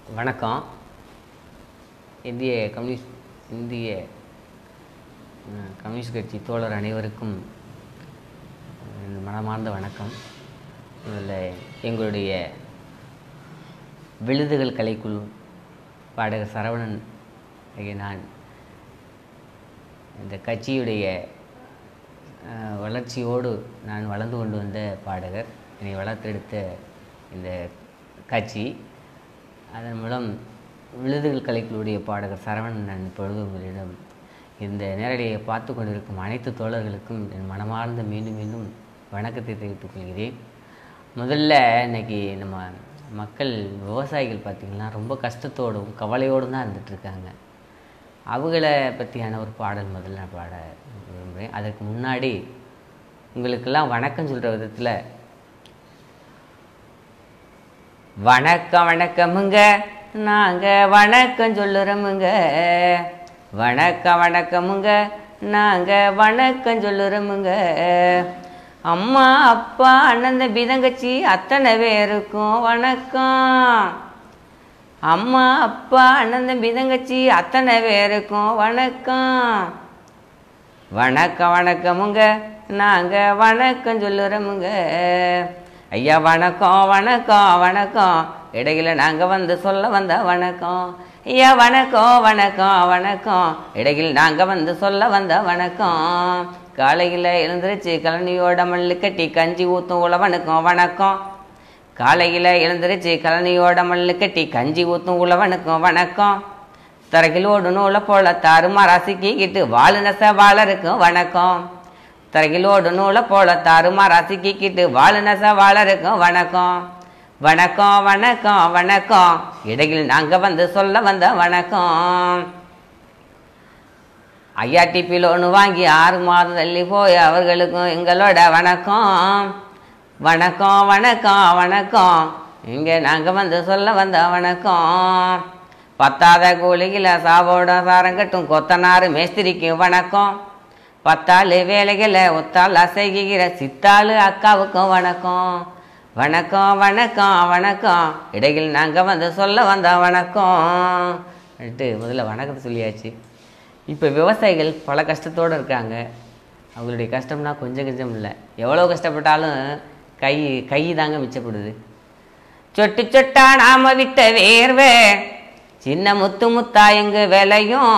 வணக்கம். இந்திய கம்யூனிஸ்ட் கட்சி தோழர் அனைவருக்கும் மனமார்ந்த வணக்கம். இதில் எங்களுடைய விழுதுகள் கலைக்குழு பாடகர் சரவணன் நான் இந்த கட்சியுடைய வளர்ச்சியோடு நான் வளர்ந்து கொண்டு வந்த பாடகர். என்னை வளர்த்தெடுத்த இந்த கட்சி, அதன் மூலம் விழுதுகள் கலைக்குழுடைய பாடகர் சரவணன் நான் இப்பொழுது உங்களிடம் இந்த நேரடியை பார்த்து கொண்டிருக்கும் அனைத்து தோழர்களுக்கும் என் மனமார்ந்த மீண்டும் வணக்கத்தை தெரிவித்துக் கொள்கிறேன். முதல்ல இன்னைக்கு நம்ம மக்கள் விவசாயிகள் பார்த்திங்கன்னா ரொம்ப கஷ்டத்தோடும் கவலையோடும் தான் இருந்துகிட்ருக்காங்க. அவங்கள பற்றியான ஒரு பாடல் முதல்ல நான் பாட விரும்புகிறேன். அதற்கு முன்னாடி உங்களுக்கெல்லாம் வணக்கம் சொல்கிற விதத்தில், வணக்கமுங்க, நாங்கள் வணக்கம் சொல்லுறோமுங்க. வணக்கமுங்க, நாங்கள் வணக்கம் சொல்லுறோமுங்க. அம்மா அப்பா அண்ணன் தம்பி தங்கச்சி அத்தனை பேருக்கும் வணக்கம். அம்மா அப்பா அண்ணன் தம்பி தங்கச்சி அத்தனை பேருக்கும் வணக்கம். வணக்கமுங்க, நாங்கள் வணக்கம் சொல்லுறோமுங்க. ஐயா வணக்கம், இடையில நாங்கள் வந்து சொல்ல வந்த வணக்கம். ஐயா வணக்கம், இடையில் நாங்கள் வந்து சொல்ல வந்த வணக்கம். காலையில் எழுந்திரிச்சு கழனியோட மல்லு கட்டி கஞ்சி ஊற்றும் உழவனுக்கும் வணக்கம். காலையில் எழுந்திரிச்சு கழனியோட மல்லு கட்டி கஞ்சி ஊற்றும் உழவனுக்கும் வணக்கம். தரகிலோடு நூலை போல தாறுமாறா சிக்கிக்கிட்டு வாழு நெசவாளருக்கும் வணக்கம். தரகிலோடு நூலை போல தாறுமாறா சிக்கிக்கிட்டு வாழு நெசவாளருக்கும் வணக்கம். வணக்கம், இடையில் நாங்கள் வந்து சொல்ல வந்த வணக்கம். ஐஆர்டிபி லோனு வாங்கி 6 மாதம் தள்ளி போய் அவர்களுக்கும் எங்களோட வணக்கம். வணக்கம், இங்கே நாங்கள் வந்து சொல்ல வந்த வணக்கம். பத்தாத கூலியில் சாவோட சாரம் கட்டும் கொத்தனாறு மேஸ்திரிக்கும் வணக்கம். 10 வேலைகளை ஒத்தால் அசைகிற சித்தாளு அக்காவுக்கும் வணக்கம். வணக்கம், இடையில் நாங்கள் வந்து சொல்ல வந்த வணக்கம். முதல்ல வணக்கத்தை சொல்லியாச்சு. இப்போ விவசாயிகள் பல கஷ்டத்தோடு இருக்காங்க. அவங்களுடைய கஷ்டம்னா கொஞ்சம் இல்லை, எவ்வளோ கஷ்டப்பட்டாலும் கை தாங்க மிச்சப்படுது. சொட்டு சொட்டா நாம விட்ட வேர்வை சின்ன முத்தா எங்கு விளையும்.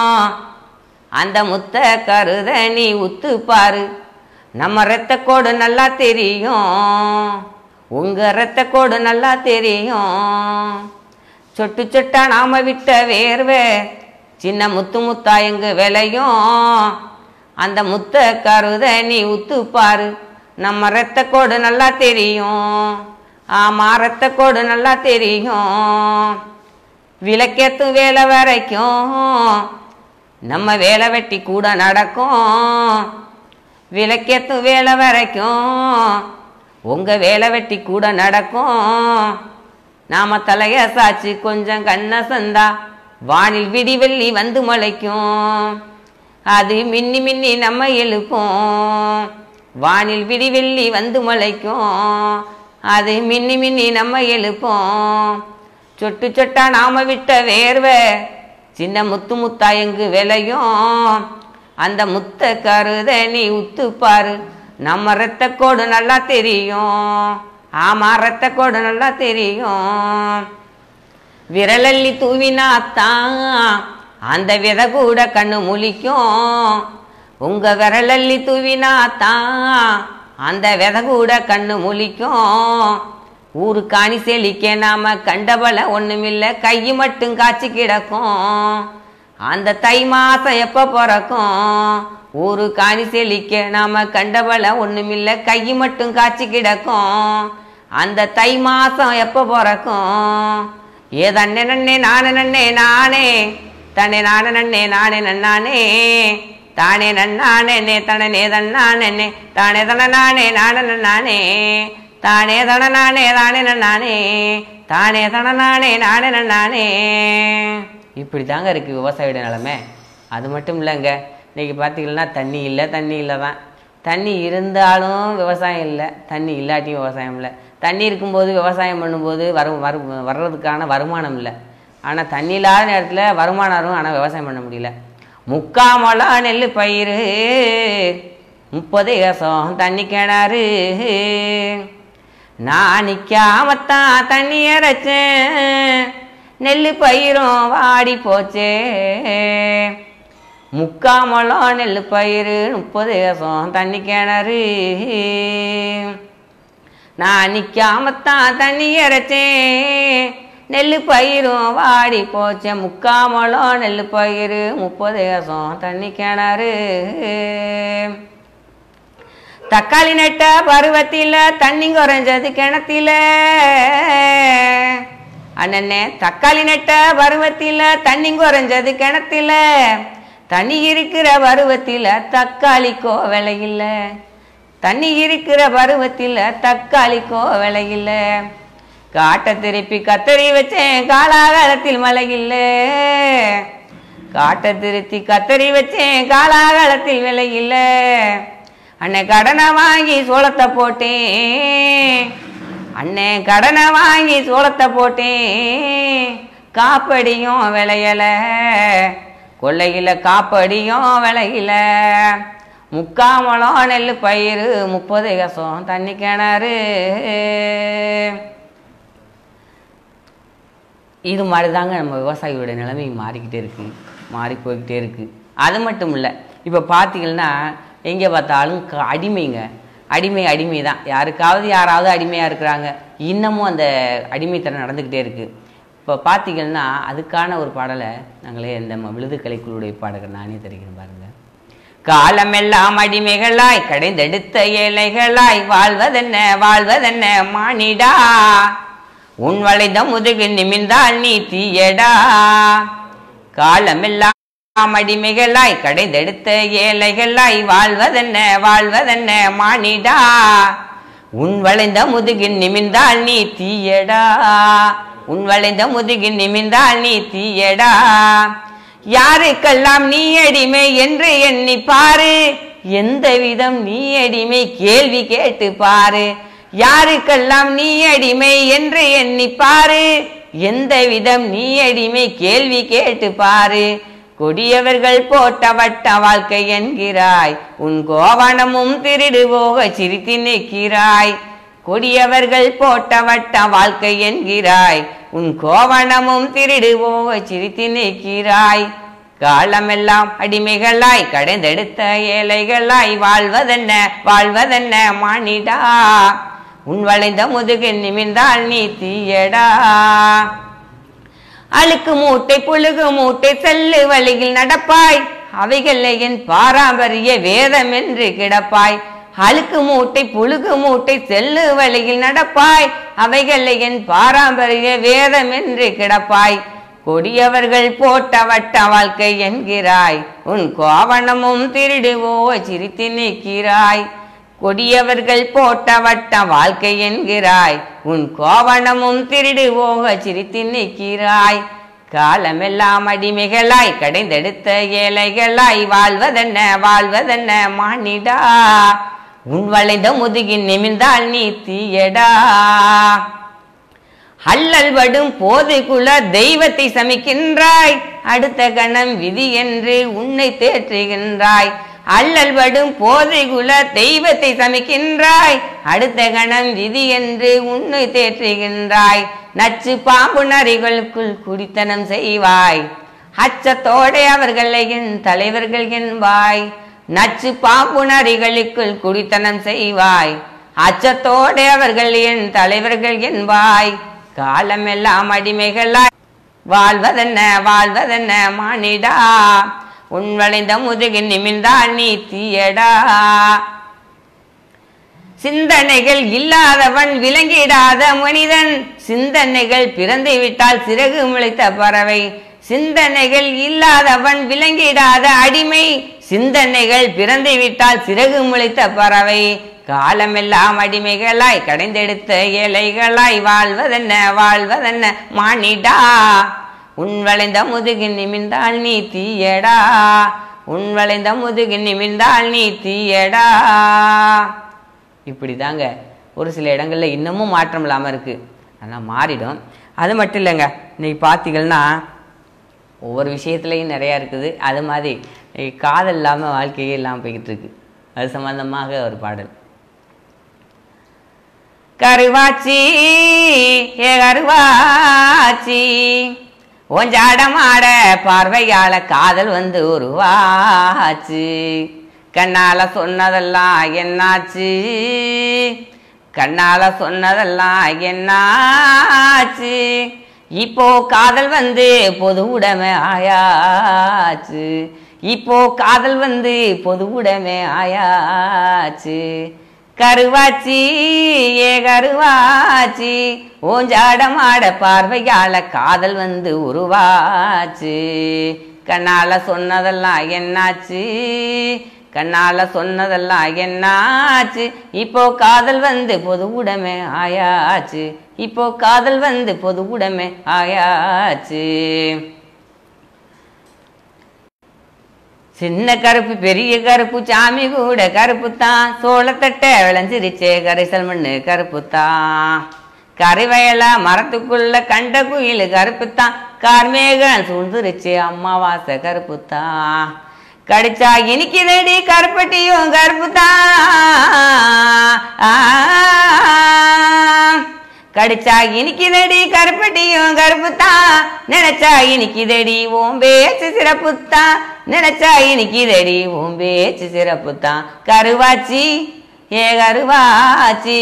அந்த முத்த கருத நீ உத்து பாரு, நம்ம இரத்த கோடு நல்லா தெரியும். உங்க இரத்த கோடு நல்லா தெரியும். சொட்டு சொட்டா நாம விட்ட வேர்வை சின்ன முத்தா எங்கு விளையும். அந்த முத்த கருத நீ உத்து பாரு, நம்ம இரத்த கோடு நல்லா தெரியும். ஆமா, இரத்த கோடு நல்லா தெரியும். விளக்கேத்தும் வேலை வரைக்கும் நம்ம வேலை வெட்டி கூட நடக்கும். விளக்கேத்தும் வேலை வரைக்கும் உங்க வேலை வெட்டி கூட நடக்கும். நாம தலைய சாச்சு கொஞ்சம் கண்ண சந்தா வானில் விடி வெள்ளி வந்து முளைக்கும். அது மின்னி நம்ம எழுப்போம். வானில் விடி வெள்ளி வந்து முளைக்கும். அது மின்னி நம்ம எழுப்போம். சொட்டு சொட்டா நாம விட்ட வேர்வை சின்ன முத்தா எங்கு விளையும். அந்த முத்த கருத நீ உத்து பாரு, நம்ம இரத்த கோடு நல்லா தெரியும். ஆமா, இரத்த கோடு நல்லா தெரியும். விரலள்ளி தூவினாத்தான் அந்த விதை கூட கண்ணு முழிக்கும். உங்க விரலள்ளி தூவினாத்தான் அந்த விதை கூட கண்ணு முழிக்கும். ஊரு காணி செழிக்க நாம கண்டபல ஒண்ணுமில்ல, கை மட்டும் காய்ச்சி கிடக்கும். அந்த தை மாசம் எப்ப பிறக்கும்? ஊரு காணி செழிக்க நாம கண்டபல ஒண்ணுமில்ல, கை மட்டும் காய்ச்சி கிடக்கும். அந்த தை மாசம் எப்ப பிறக்கும்? ஏதண்ணே நன்னே நானே தனே நானே நன்னானே தானே நன்னானே தனே தன்னானே தானே தனநானே நானே தானே தனநானே நன்னானே தானே தனநானே நன்னானே. இப்படி தாங்க இருக்குது விவசாயியோட நிலைமை. அது மட்டும் இல்லைங்க, இன்றைக்கி பார்த்திங்கன்னா தண்ணி இல்லை தான். தண்ணி இருந்தாலும் விவசாயம் இல்லை, தண்ணி இல்லாட்டியும் விவசாயம் இல்லை. தண்ணி இருக்கும்போது விவசாயம் பண்ணும்போது வர்றதுக்கான வருமானம் இல்லை. ஆனால் தண்ணி இல்லாத நேரத்தில் வருமானம் வரும், ஆனால் விவசாயம் பண்ண முடியல. 3/4 முழம் நெல் பயிர் 30 ஏசம் தண்ணி கிணறு, நான் நிற்காமத்தான் தண்ணி இறைச்சேன், நெல் பயிரும் வாடி போச்சே. 3/4 முழம் நெல் பயிர் 30 ஏசம் தண்ணி கிணறு, நான் நிற்காமத்தான் தண்ணி இறைச்சேன், நெல் பயிரும் வாடி போச்சேன். 3/4 முழம் நெல் பயிர் 30 ஏசம் தண்ணி கிணறு. தக்காளி நட்ட பருவத்தில் தண்ணி குறைஞ்சது கிணத்துல, அண்ணனே தக்காளி நட்ட பருவத்தில் தண்ணி குறைஞ்சது கிணத்துல, தண்ணி இருக்கிற பருவத்தில் தக்காளிக்கோ விலையில்ல, தண்ணி இருக்கிற பருவத்தில் தக்காளிக்கோ விலையில்ல. காட்டை திருப்பி கத்தரி வச்சேன் காலாகாலத்தில் மழையில்ல, காட்டை திருத்தி கத்தரி வச்சேன் காலாகாலத்தில் விலையில்ல. அண்ணே கடனை வாங்கி சோளத்தை போட்டேன், அண்ணே கடனை வாங்கி சோளத்தை போட்டேன், காப்படியும் விளையல கொள்ளையில, காப்படியும் விளையில. 3/4 முழம் நெல் பயிர் 30 ஏசம் தண்ணி கிணறு. இது மாதிரி தாங்க நம்ம விவசாயியோட நிலைமை மாறிக்கிட்டே இருக்குது, மாறி போய்கிட்டே இருக்குது. அது மட்டும் இல்லை, இப்போ பார்த்தீங்கன்னா எங்கே பார்த்தாலும் அடிமைங்க, அடிமை தான். யாராவது அடிமையாக இருக்கிறாங்க, இன்னமும் அந்த அடிமைத்தனம் நடந்துக்கிட்டே இருக்குது. இப்போ பார்த்தீங்கன்னா அதுக்கான ஒரு பாடலை நாங்களே இந்த விழுது கலைக்குழுடைய பாடகர் நானே தெரிகிறேன் பாருங்க. காலமெல்லாம் அடிமைகளாய் கடைந்தெடுத்த ஏழைகளாய் வாழ்வதென்ன மானிடா, உன் வளைந்த முதுகு நிமிர்ந்தால் நீ தீயடா. காலமெல்லாம் அடிமைகளாய் கடைந்தெடுத்த ஏழைகளாய் வாழ்வதென்ன மானிடா, உன் வளைந்த முதுகின் நிமிர்ந்தால் நீ தீயடா, உன் வளைந்த முதுகின் நிமிர்ந்தால் நீ தீயடா. யாருக்கெல்லாம் நீ அடிமை என்று எண்ணி பாரு, எந்த விதம் நீ அடிமை கேள்வி கேட்டு பாரு. யாருக்கெல்லாம் நீ அடிமை என்று எண்ணி பாரு, எந்த விதம் நீ அடிமை கேள்வி கேட்டு பாரு. கொடியவர்கள் போட்ட வட்ட வாழ்க்கை என்கிறாய், உன் கோவணமும் திருடு போக சிரித்து நிற்கிறாய். கொடியவர்கள் போட்ட வட்ட வாழ்க்கை என்கிறாய், உன் கோவணமும் திருடு போக சிரித்து நிற்கிறாய். காலமெல்லாம் அடிமைகளாய் கடைந்தெடுத்த ஏழைகளாய் வாழ்வதென்ன மானிடா, உன் வளைந்த முதுகு நிமிர்ந்தால் நீ தீயடா. அழுக்கு மூட்டை புழுகு மூட்டை செல்லு வழியில் நடப்பாய், அவைகளை என் பாரம்பரிய வேதம் என்று கிடப்பாய். அழுக்கு மூட்டை புழுகு மூட்டை செல்லு வழியில் நடப்பாய், அவைகளை என் பாரம்பரிய வேதம் என்று கிடப்பாய். கொடியவர்கள் போட்ட வட்ட வாழ்க்கை என்கிறாய், உன் கோவணமும் திருடுவோ சிரித்து நிற்கிறாய். கொடியவர்கள் போட்ட வட்ட வாழ்க்கை என்கிறாய், உன் கோவணமும் திருடுவோக சிரித்து நிற்கிறாய். காலமெல்லாம் அடிமைகளாய் கடைந்தெடுத்த ஏழைகளாய் வாழ்வதென்ன மானிடா, உன் வளைந்த முதுகின் நிமிர்ந்தால் நீ தீயடா. அல்லல் படும் போதுக்குள்ள தெய்வத்தை சமிக்கின்றாய், அடுத்த கணம் விதி என்று உன்னை தேற்றுகின்றாய். அல்லல் படும் போதுக்குள்ள தெய்வத்தை சமிக்கின்றாய், அடுத்த கணம் விதி என்று உன்னை தேற்றுகின்றாய். நச்சு பாம்பு நரிகளுக்குள் குடித்தனம் செய்வாய், அச்சத்தோட அவர்களை என் தலைவர்கள் என்பாய். நச்சு பாம்பு நரிகளுக்குள் குடித்தனம் செய்வாய், அச்சத்தோட அவர்கள் என் தலைவர்கள் என்பாய். காலமெல்லாம் அடிமைகளாய் வாழ்வதென்ன மானிடா, உன் வளைந்த முதுகு நிமிர்ந்தால் நீ தீயடா. சிந்தனைகள் இல்லாதவன் விளங்கிடாத மனிதன், சிந்தனைகள் பிறந்து விட்டால் சிறகு முளைத்த பறவை. சிந்தனைகள் இல்லாதவன் விளங்கிடாத அடிமை, சிந்தனைகள் பிறந்து விட்டால் சிறகு முளைத்த பறவை. காலமெல்லாம் அடிமைகளாய் கடைந்தெடுத்த ஏழைகளாய் வாழ்வதென்ன மானிடா, உன் வளைந்த முதுகு நிமிர்ந்தால் நீ தீயடா, உன் வளைந்த முதுகு நிமிர்ந்தால் நீ தீயடா. இப்படி தாங்க ஒரு சில இடங்களில் இன்னமும் மாற்றம் இல்லாமல் இருக்குது. ஆனால் மாறிடும். அது மட்டும் இல்லைங்க, இன்றைக்கி பார்த்தீங்கன்னா ஒவ்வொரு விஷயத்துலையும் நிறையா இருக்குது. அது மாதிரி காதல் இல்லாமல் வாழ்க்கையே இல்லாமல் போய்கிட்டு இருக்கு. அது சம்பந்தமாக ஒரு பாடல். கருவாச்சி ஏ கருவாச்சி ஒஞ்சாடமாட பார்வையால காதல் வந்து உருவாச்சு. கண்ணால சொன்னதெல்லாம் என்னாச்சு, கண்ணால சொன்னதெல்லாம் என்னாச்சு, இப்போ காதல் வந்து பொது உடைமை ஆயாச்சு, இப்போ காதல் வந்து பொது உடைமை ஆயாச்சு. கருவாச்சி ஏ கருவாச்சி ஓஞ்சாடமாட பார்வையால காதல் வந்து உருவாச்சு. கண்ணால சொன்னதெல்லாம் என்னாச்சு, கண்ணால சொன்னதெல்லாம் என்னாச்சு, இப்போ காதல் வந்து பொது உடைமை ஆயாச்சு, இப்போ காதல் வந்து பொது உடைமை ஆயாச்சு. சின்ன கருப்பு பெரிய கருப்பு சாமி கூட கருப்பு தான், சோளத்தட்டை விளைஞ்சிருச்சே கரிசல் மண்ணு கருப்பு தான், கறிவயல மரத்துக்குள்ள கண்ட குயில் கருப்பு தான், கார்மேகன் சூழ்ந்துருச்சு அம்மாவாசை கருப்பு தான், கடிச்சா இனிக்குதடி கருப்பட்டியும் கருப்பு தான், கடிச்சா இனிக்குதடி கருப்பட்டியும் கருப்பு தான், நினைச்சா இனிக்குதடி ஓம் பேச்சு சிறப்பு தான், நினைச்சா இனிக்குதடி ஓம் பேச்சு சிறப்பு தான். கருவாச்சி ஏ கருவாச்சி.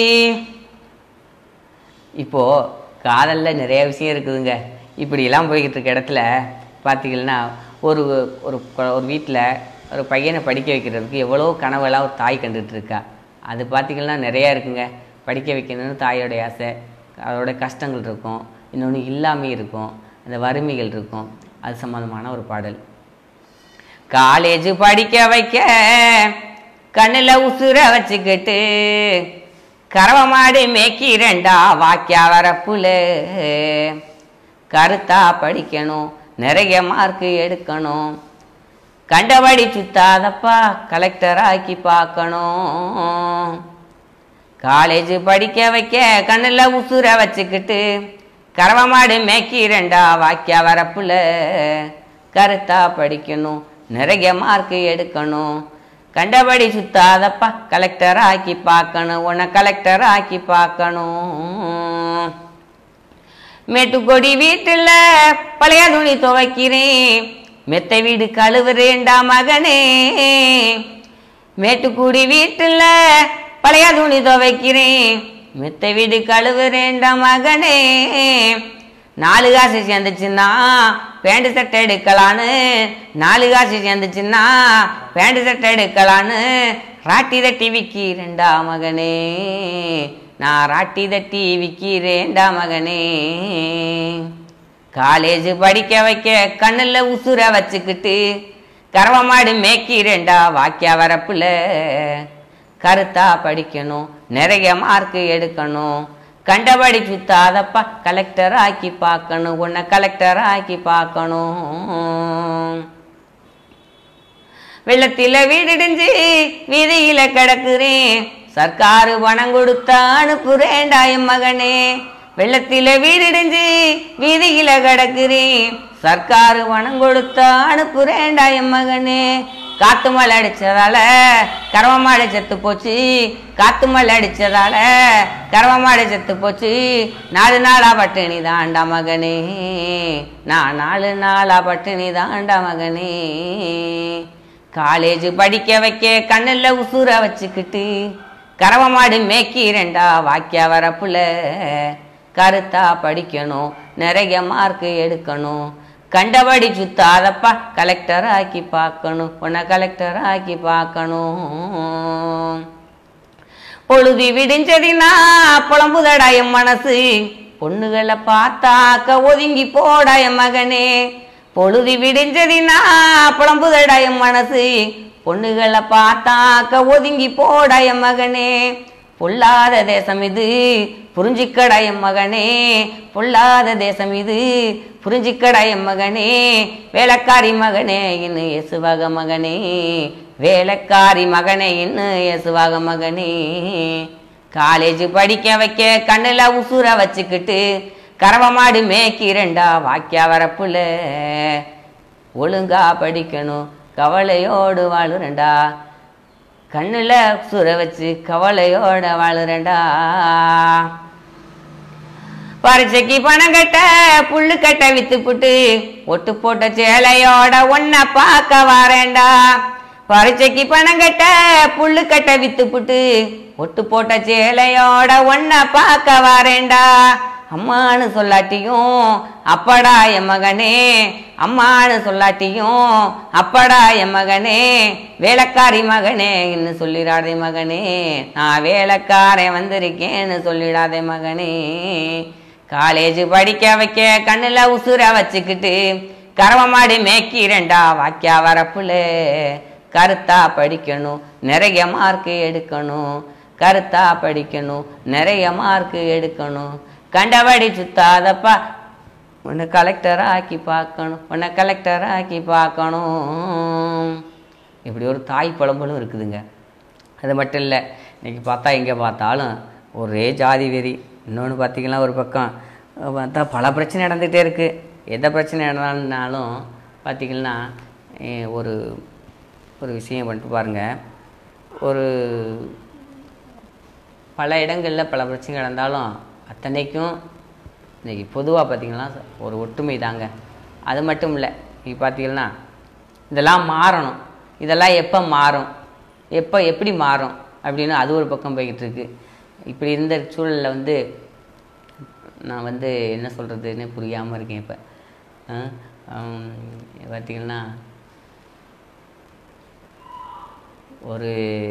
இப்போ காதல்ல நிறைய விஷயம் இருக்குதுங்க. இப்படியெல்லாம் போய்கிட்டு இருக்க இடத்துல பார்த்தீங்கன்னா ஒரு ஒரு ஒரு வீட்டில் ஒரு பையனை படிக்க வைக்கிறதுக்கு எவ்வளோ கனவெல்லாம் ஒரு தாய் கண்டுட்டு இருக்கா. அது பார்த்திங்கன்னா நிறையா இருக்குங்க. படிக்க வைக்கணும்னு தாயோடைய ஆசை, அதோட கஷ்டங்கள் இருக்கும், இன்னொன்று இல்லாமல் இருக்கும், அந்த வறுமைகள் இருக்கும். அது சம்மந்தமான ஒரு பாடல். காலேஜ் படிக்க வைக்க கண்ணில் உசுர வச்சுக்கிட்டு கறவை மாடு மேய்க்கிறேன்டா வாக்கியா வரப்புல, கருத்தா படிக்கணும் நிறைய மார்க்கு எடுக்கணும், கண்டபடி சுத்தாதப்பா கலெக்டர் ஆக்கி பார்க்கணும். காலேஜ் படிக்க வைக்க கண்ணில் உசுர வச்சுக்கிட்டு கறவை மாடு மேய்க்கிறேன்டா வாக்கியா வரப்புல, கருத்தா படிக்கணும் நிறைய மார்க்கு எடுக்கணும், கண்டபடி சுத்தாதப்பா கலெக்டர் ஆக்கி பார்க்கணும், உன்னை கலெக்டர் ஆக்கி பார்க்கணும். மேட்டுக்கொடி வீட்டில் பழைய துணி துவைக்கிறேன், மெத்த வீடு கழுவுறேண்டா மகனே, மேட்டுக்குடி வீட்டில் பழைய துணி துவைக்கிறேன், மெத்த வீடு கழுவுறேண்டா மகனே, 4 காசு சேர்ந்துச்சுன்னா பேண்ட் சட்டை எடுக்கலான்னு, 4 காசு சேர்ந்துச்சுன்னா பேண்ட் சட்டை எடுக்கலான்னு ராட்டி தட்டி விற்கிறேன்டா மகனே, நான் ராட்டி தட்டி விற்கிறேன்டா மகனே. காலேஜ் படிக்க வைக்க கண்ணில் உசுர வச்சுக்கிட்டு கறவை மாடு மேய்க்கிறேன்டா வாக்கியா வரப்புல, கருத்தா படிக்கணும் நிறைய மார்க்கு எடுக்கணும், கண்டபடி சுத்தாதப்பா கலெக்டர் ஆக்கி பார்க்கணும், உன்னை கலெக்டர் ஆக்கி பார்க்கணும். வெள்ளத்தில வீடிடிஞ்சு வீதியில கிடக்குறேன், சர்க்காரு பணம் கொடுத்தா அனுப்புறேன்டா என் மகனே, வெள்ளத்தில வீடிடிஞ்சு வீதியில கிடக்குறேன், சர்க்காரு பணம் கொடுத்தா அனுப்புறேன்டா என் மகனே. காத்து மழை அடிச்சதால கறவை மாடு செத்து போச்சு, காத்து மழை அடிச்சதால கறவை மாடு செத்து போச்சு, 4 நாளா பட்டினி தாண்டா மகனே, நான் 4 நாளா பட்டினி தாண்டா மகனே. காலேஜ் படிக்க வைக்க கண்ணில் உசுர வச்சுக்கிட்டு கறவை மாடு மேய்க்கிறேன்டா வாக்கியா வரப்புல, கருத்தா படிக்கணும் நிறைய மார்க்கு எடுக்கணும், கண்டபடி சுத்தாதப்பா கலெக்டர் ஆக்கி பார்க்கணும், உன்னை கலெக்டர் ஆக்கி பார்க்கணும். பொழுது விடிஞ்சதினா புலம்புதடா என் மனசு, பொண்ணுகளை பார்த்தாக்க ஒதுங்கி போடா என் மகனே, பொழுது விடிஞ்சதினா புலம்புதடா என் மனசு, பொண்ணுகளை பார்த்தாக்க ஒதுங்கி போடா என் மகனே. பொல்லாத தேசம் இது புரிஞ்சிக்கடா என் மகனே, பொல்லாத தேசம் இது புரிஞ்சிக்கடா என் மகனே, வேலைக்காரி மகனே இன்னும் இயேசுவாக மகனே, வேலைக்காரி மகனே இன்னும் இயேசுவாக மகனே. காலேஜ் படிக்க வைக்க கண்ணுல உசுர வச்சுக்கிட்டு கறவ மாடு மேய்க்கிறண்டா வாக்கியா வரப்புல ஒழுங்கா படிக்கணும் கவலையோடு வாழுறண்டா கண்ணுல உசுர வச்சு கவலையோட வாழுறண்டா பரிச்சைக்கு பணம் கட்ட புல்லு கட்ட வித்து புட்டு ஒட்டு போட்ட சேலையோட ஒன்ன பார்க்க வரேண்டா பரிச்சைக்கு பணம் கட்ட புல்லு கட்ட வித்து புட்டு ஒட்டு போட்ட சேலையோட ஒன்ன பார்க்க வரேண்டா அம்மானு சொல்லாட்டியும் அப்படா என் மகனே அம்மானு சொல்லாட்டியும் அப்படா என் மகனே வேலைக்காரி மகனே இன்னும் சொல்லிடாதே மகனே நான் வேலைக்காரன் வந்திருக்கேன்னு சொல்லிடாதே மகனே காலேஜ் படிக்க வைக்க கண்ணுல உசுர வச்சுக்கிட்டு கறவ மாடு மேய்க்கிறண்டா வாக்கியா வரப்புல கருத்தா படிக்கணும் நிறைய மார்க்கு எடுக்கணும் கருத்தா படிக்கணும் நிறைய மார்க்கு எடுக்கணும் கண்டபடி சுத்தாதப்பா உன்னை கலெக்டராக ஆக்கி பார்க்கணும் உன்னை கலெக்டராக ஆக்கி பார்க்கணும் இப்படி ஒரு தாய் பழம்பலும் இருக்குதுங்க. அது மட்டும் இல்லை, இன்றைக்கி பார்த்தா எங்கே பார்த்தாலும் ஒரே ஜாதி வெறி. இன்னொன்று பார்த்திங்கன்னா ஒரு பக்கம் பார்த்தா பல பிரச்சனை நடந்துகிட்டே இருக்குது. எந்த பிரச்சனை நடந்தாலும் பார்த்திங்கன்னா ஒரு ஒரு விஷயம் பண்ணிட்டு பாருங்கள். ஒரு பல இடங்களில் பல பிரச்சனை நடந்தாலும் அத்தனைக்கும் இன்றைக்கி பொதுவாக பார்த்திங்கன்னா ஒரு ஒற்றுமை தாங்க. அது மட்டும் இல்லை, இன்றைக்கி பார்த்திங்கன்னா இதெல்லாம் மாறணும். இதெல்லாம் எப்போ மாறும், எப்படி மாறும் அப்படின்னு அது ஒரு பக்கம் போய்கிட்டு இருக்கு. இப்படி இருந்த சூழலில் நான் என்ன சொல்கிறதுன்னு புரியாமல் இருக்கேன். இப்போ பார்த்திங்கன்னா ஒரு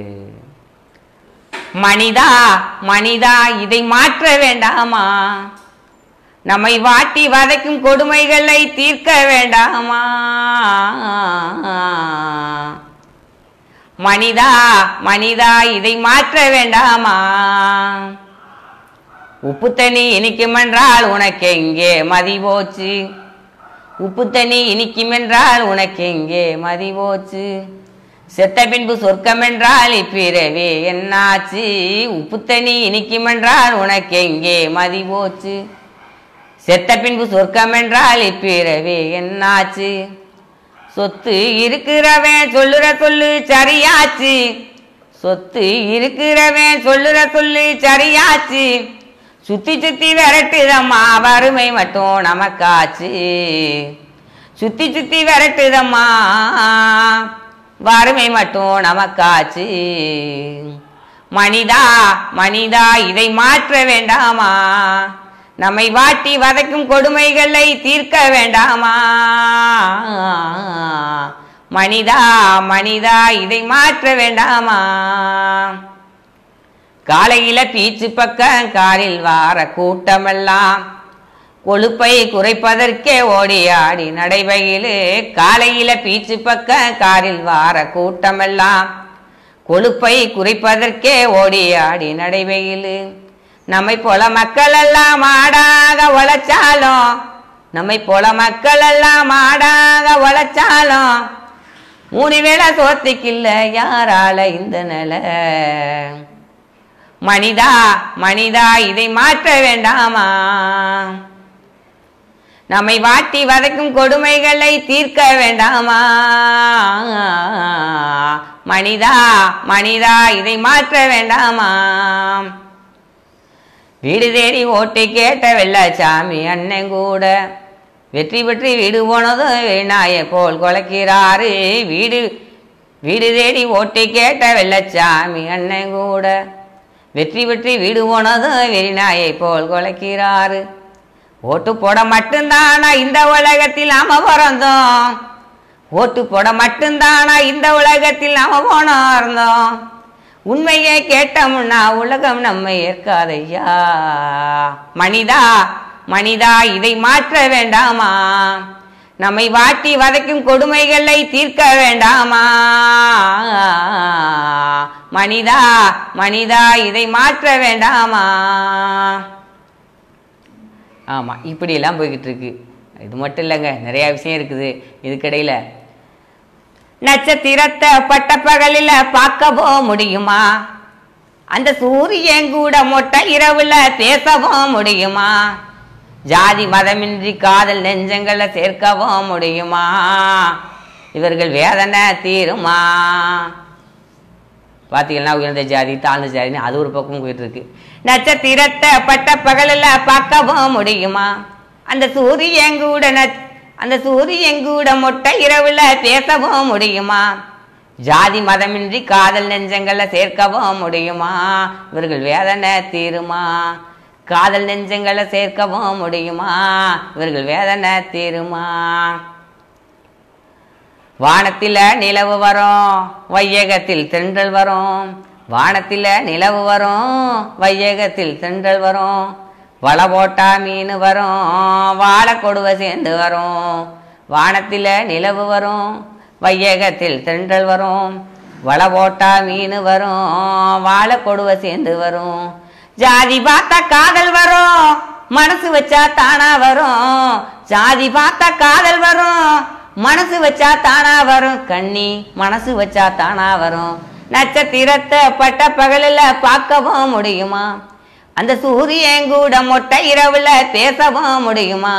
மனிதா மனிதா இதை மாற்ற வேண்டாமா, நம்மை வாட்டி வதைக்கும் கொடுமைகளை தீர்க்க வேண்டாமா, மனிதா மனிதா இதை மாற்ற வேண்டாமா, உப்பு தண்ணி இனிக்குமென்றால் உனக்கு எங்கே மதி போச்சு, உப்பு தண்ணி இனிக்குமென்றால் உனக்கு எங்கே மதி போச்சு, செத்த பின்பு சொர்க்கமென்றால் இப்பிறவே என்னாச்சு, உப்பு தண்ணி இனிக்குமென்றால் உனக்கு எங்கே மதி போச்சு, செத்த பின்பு சொர்க்கமென்றால் இப்பிறவே என்னாச்சு, சொத்து இருக்கிறவன் சொல்லுற சொல்லு சரியாச்சு, சொத்து இருக்கிறவன் சொல்லுற சொல்லு சரியாச்சு, சுத்தி சுத்தி விரட்டுதம்மா வறுமை மட்டும் நமக்காச்சு, சுத்தி சுத்தி விரட்டுதம்மா வறுமை மட்டும் நமக்காச்சு, மனிதா மனிதா இதை மாற்ற வேண்டாமா, நம்மை வாட்டி வதைக்கும் கொடுமைகளை தீர்க்க வேண்டாமா, மனிதா மனிதா இதை மாற்ற வேண்டாமா, காலையில பீச்சு பக்கம் காரில் வார கூட்டமெல்லாம் கொழுப்பை குறைப்பதற்கே ஓடி ஆடி நடைபயிலு, காலையில பீச்சு பக்கம் காரில் வார கூட்டமெல்லாம் கொழுப்பை குறைப்பதற்கே ஓடி ஆடி நடைபயிலு, நம்மை போல மக்கள் எல்லாம் மாடாக உழைச்சாலும், நம்மை போல மக்கள் எல்லாம் மாடாக உழைச்சாலும் 3 வேளை சோத்துக்கில்ல யாரால இந்த நிலை, மனிதா மனிதா இதை மாற்ற வேண்டாமா, நம்மை வாட்டி வதைக்கும் கொடுமைகளை தீர்க்க வேண்டாமா, மனிதா மனிதா இதை மாற்ற வேண்டாமா, வீடு தேடி ஓட்டு கேட்ட வெள்ளச்சாமி அண்ணன் கூட வெற்றி பெற்று வீடு போனதும் வீணாய போல் கொலைக்கிறாரு, வீடு தேடி ஓட்டு கேட்ட வெள்ளச்சாமி அண்ணன் கூட வெற்றி பெற்று வீடு போனதும் வீணாயை போல் கொலைக்கிறாரு, ஓட்டு போட மட்டும்தானா இந்த உலகத்தில் நாம பிறந்தோம், ஓட்டு போட மட்டும்தானா இந்த உலகத்தில் நாம போனோம், உண்மையை கேட்டோம்னா உலகம் நம்மை ஏற்காதையா, மனிதா மனிதா இதை மாற்ற வேண்டாமா, நம்மை வாட்டி வதைக்கும் கொடுமைகளை தீர்க்க வேண்டாமா, மனிதா மனிதா இதை மாற்ற வேண்டாமா. ஆமாம், இப்படியெல்லாம் போய்கிட்டு இருக்கு. இது மட்டும் இல்லைங்க, நிறையா விஷயம் இருக்குது. இதுக்கிடையில் நட்சத்திரத்தை பட்ட பகலில் பார்க்க போக முடியுமா, அந்த சூரியன் கூட மொட்டை இரவுல பேசவும் முடியுமா? ஜாதி மதமின்றி காதல் நெஞ்சங்களை சேர்க்கவும் முடியுமா? இவர்கள் வேதனை தீருமா? பார்த்தீங்கன்னா உயர்ந்த ஜாதி தாழ்ந்த ஜாதின்னு அது ஒரு பக்கம் போயிட்டு இருக்கு. நட்சத்திரத்தை பட்ட பகலில் பார்க்கவும் முடியுமா? அந்த சூரியன் கூட மொட்டை இரவுல பேசவும் முடியுமா? ஜாதி மதமின்றி காதல் நெஞ்சங்களை சேர்க்கவும் முடியுமா? இவர்கள் வேதனை தீருமா? காதல் நெஞ்சங்களை சேர்க்கவும் முடியுமா? இவர்கள் வேதனை தீருமா? வானத்தில நிலவு வரும், வையகத்தில் தென்றல் வரும். வானத்தில நிலவு வரும், வையகத்தில் தென்றல் வரும். வலை போட்டா மீன் வரும், வாழை கொடுவ சேர்ந்து வரும். வானத்தில நிலவு வரும், வையகத்தில் தென்றல் வரும். வலை போட்டா மீன் வரும், வாழை கொடுவ சேர்ந்து வரும். ஜாதி பார்த்தா காதல் வரும், மனசு வச்சா தானா வரும். ஜாதி பார்த்தா காதல் வரும், மனசு வச்சா தானா வரும். கண்ணி மனசு வச்சா தானா வரும். நட்சத்திரத்தை பட்ட பகலில் பார்க்கவும் முடியுமா? அந்த சூரியன் கூட மொட்டை இரவுல பேசவும் முடியுமா?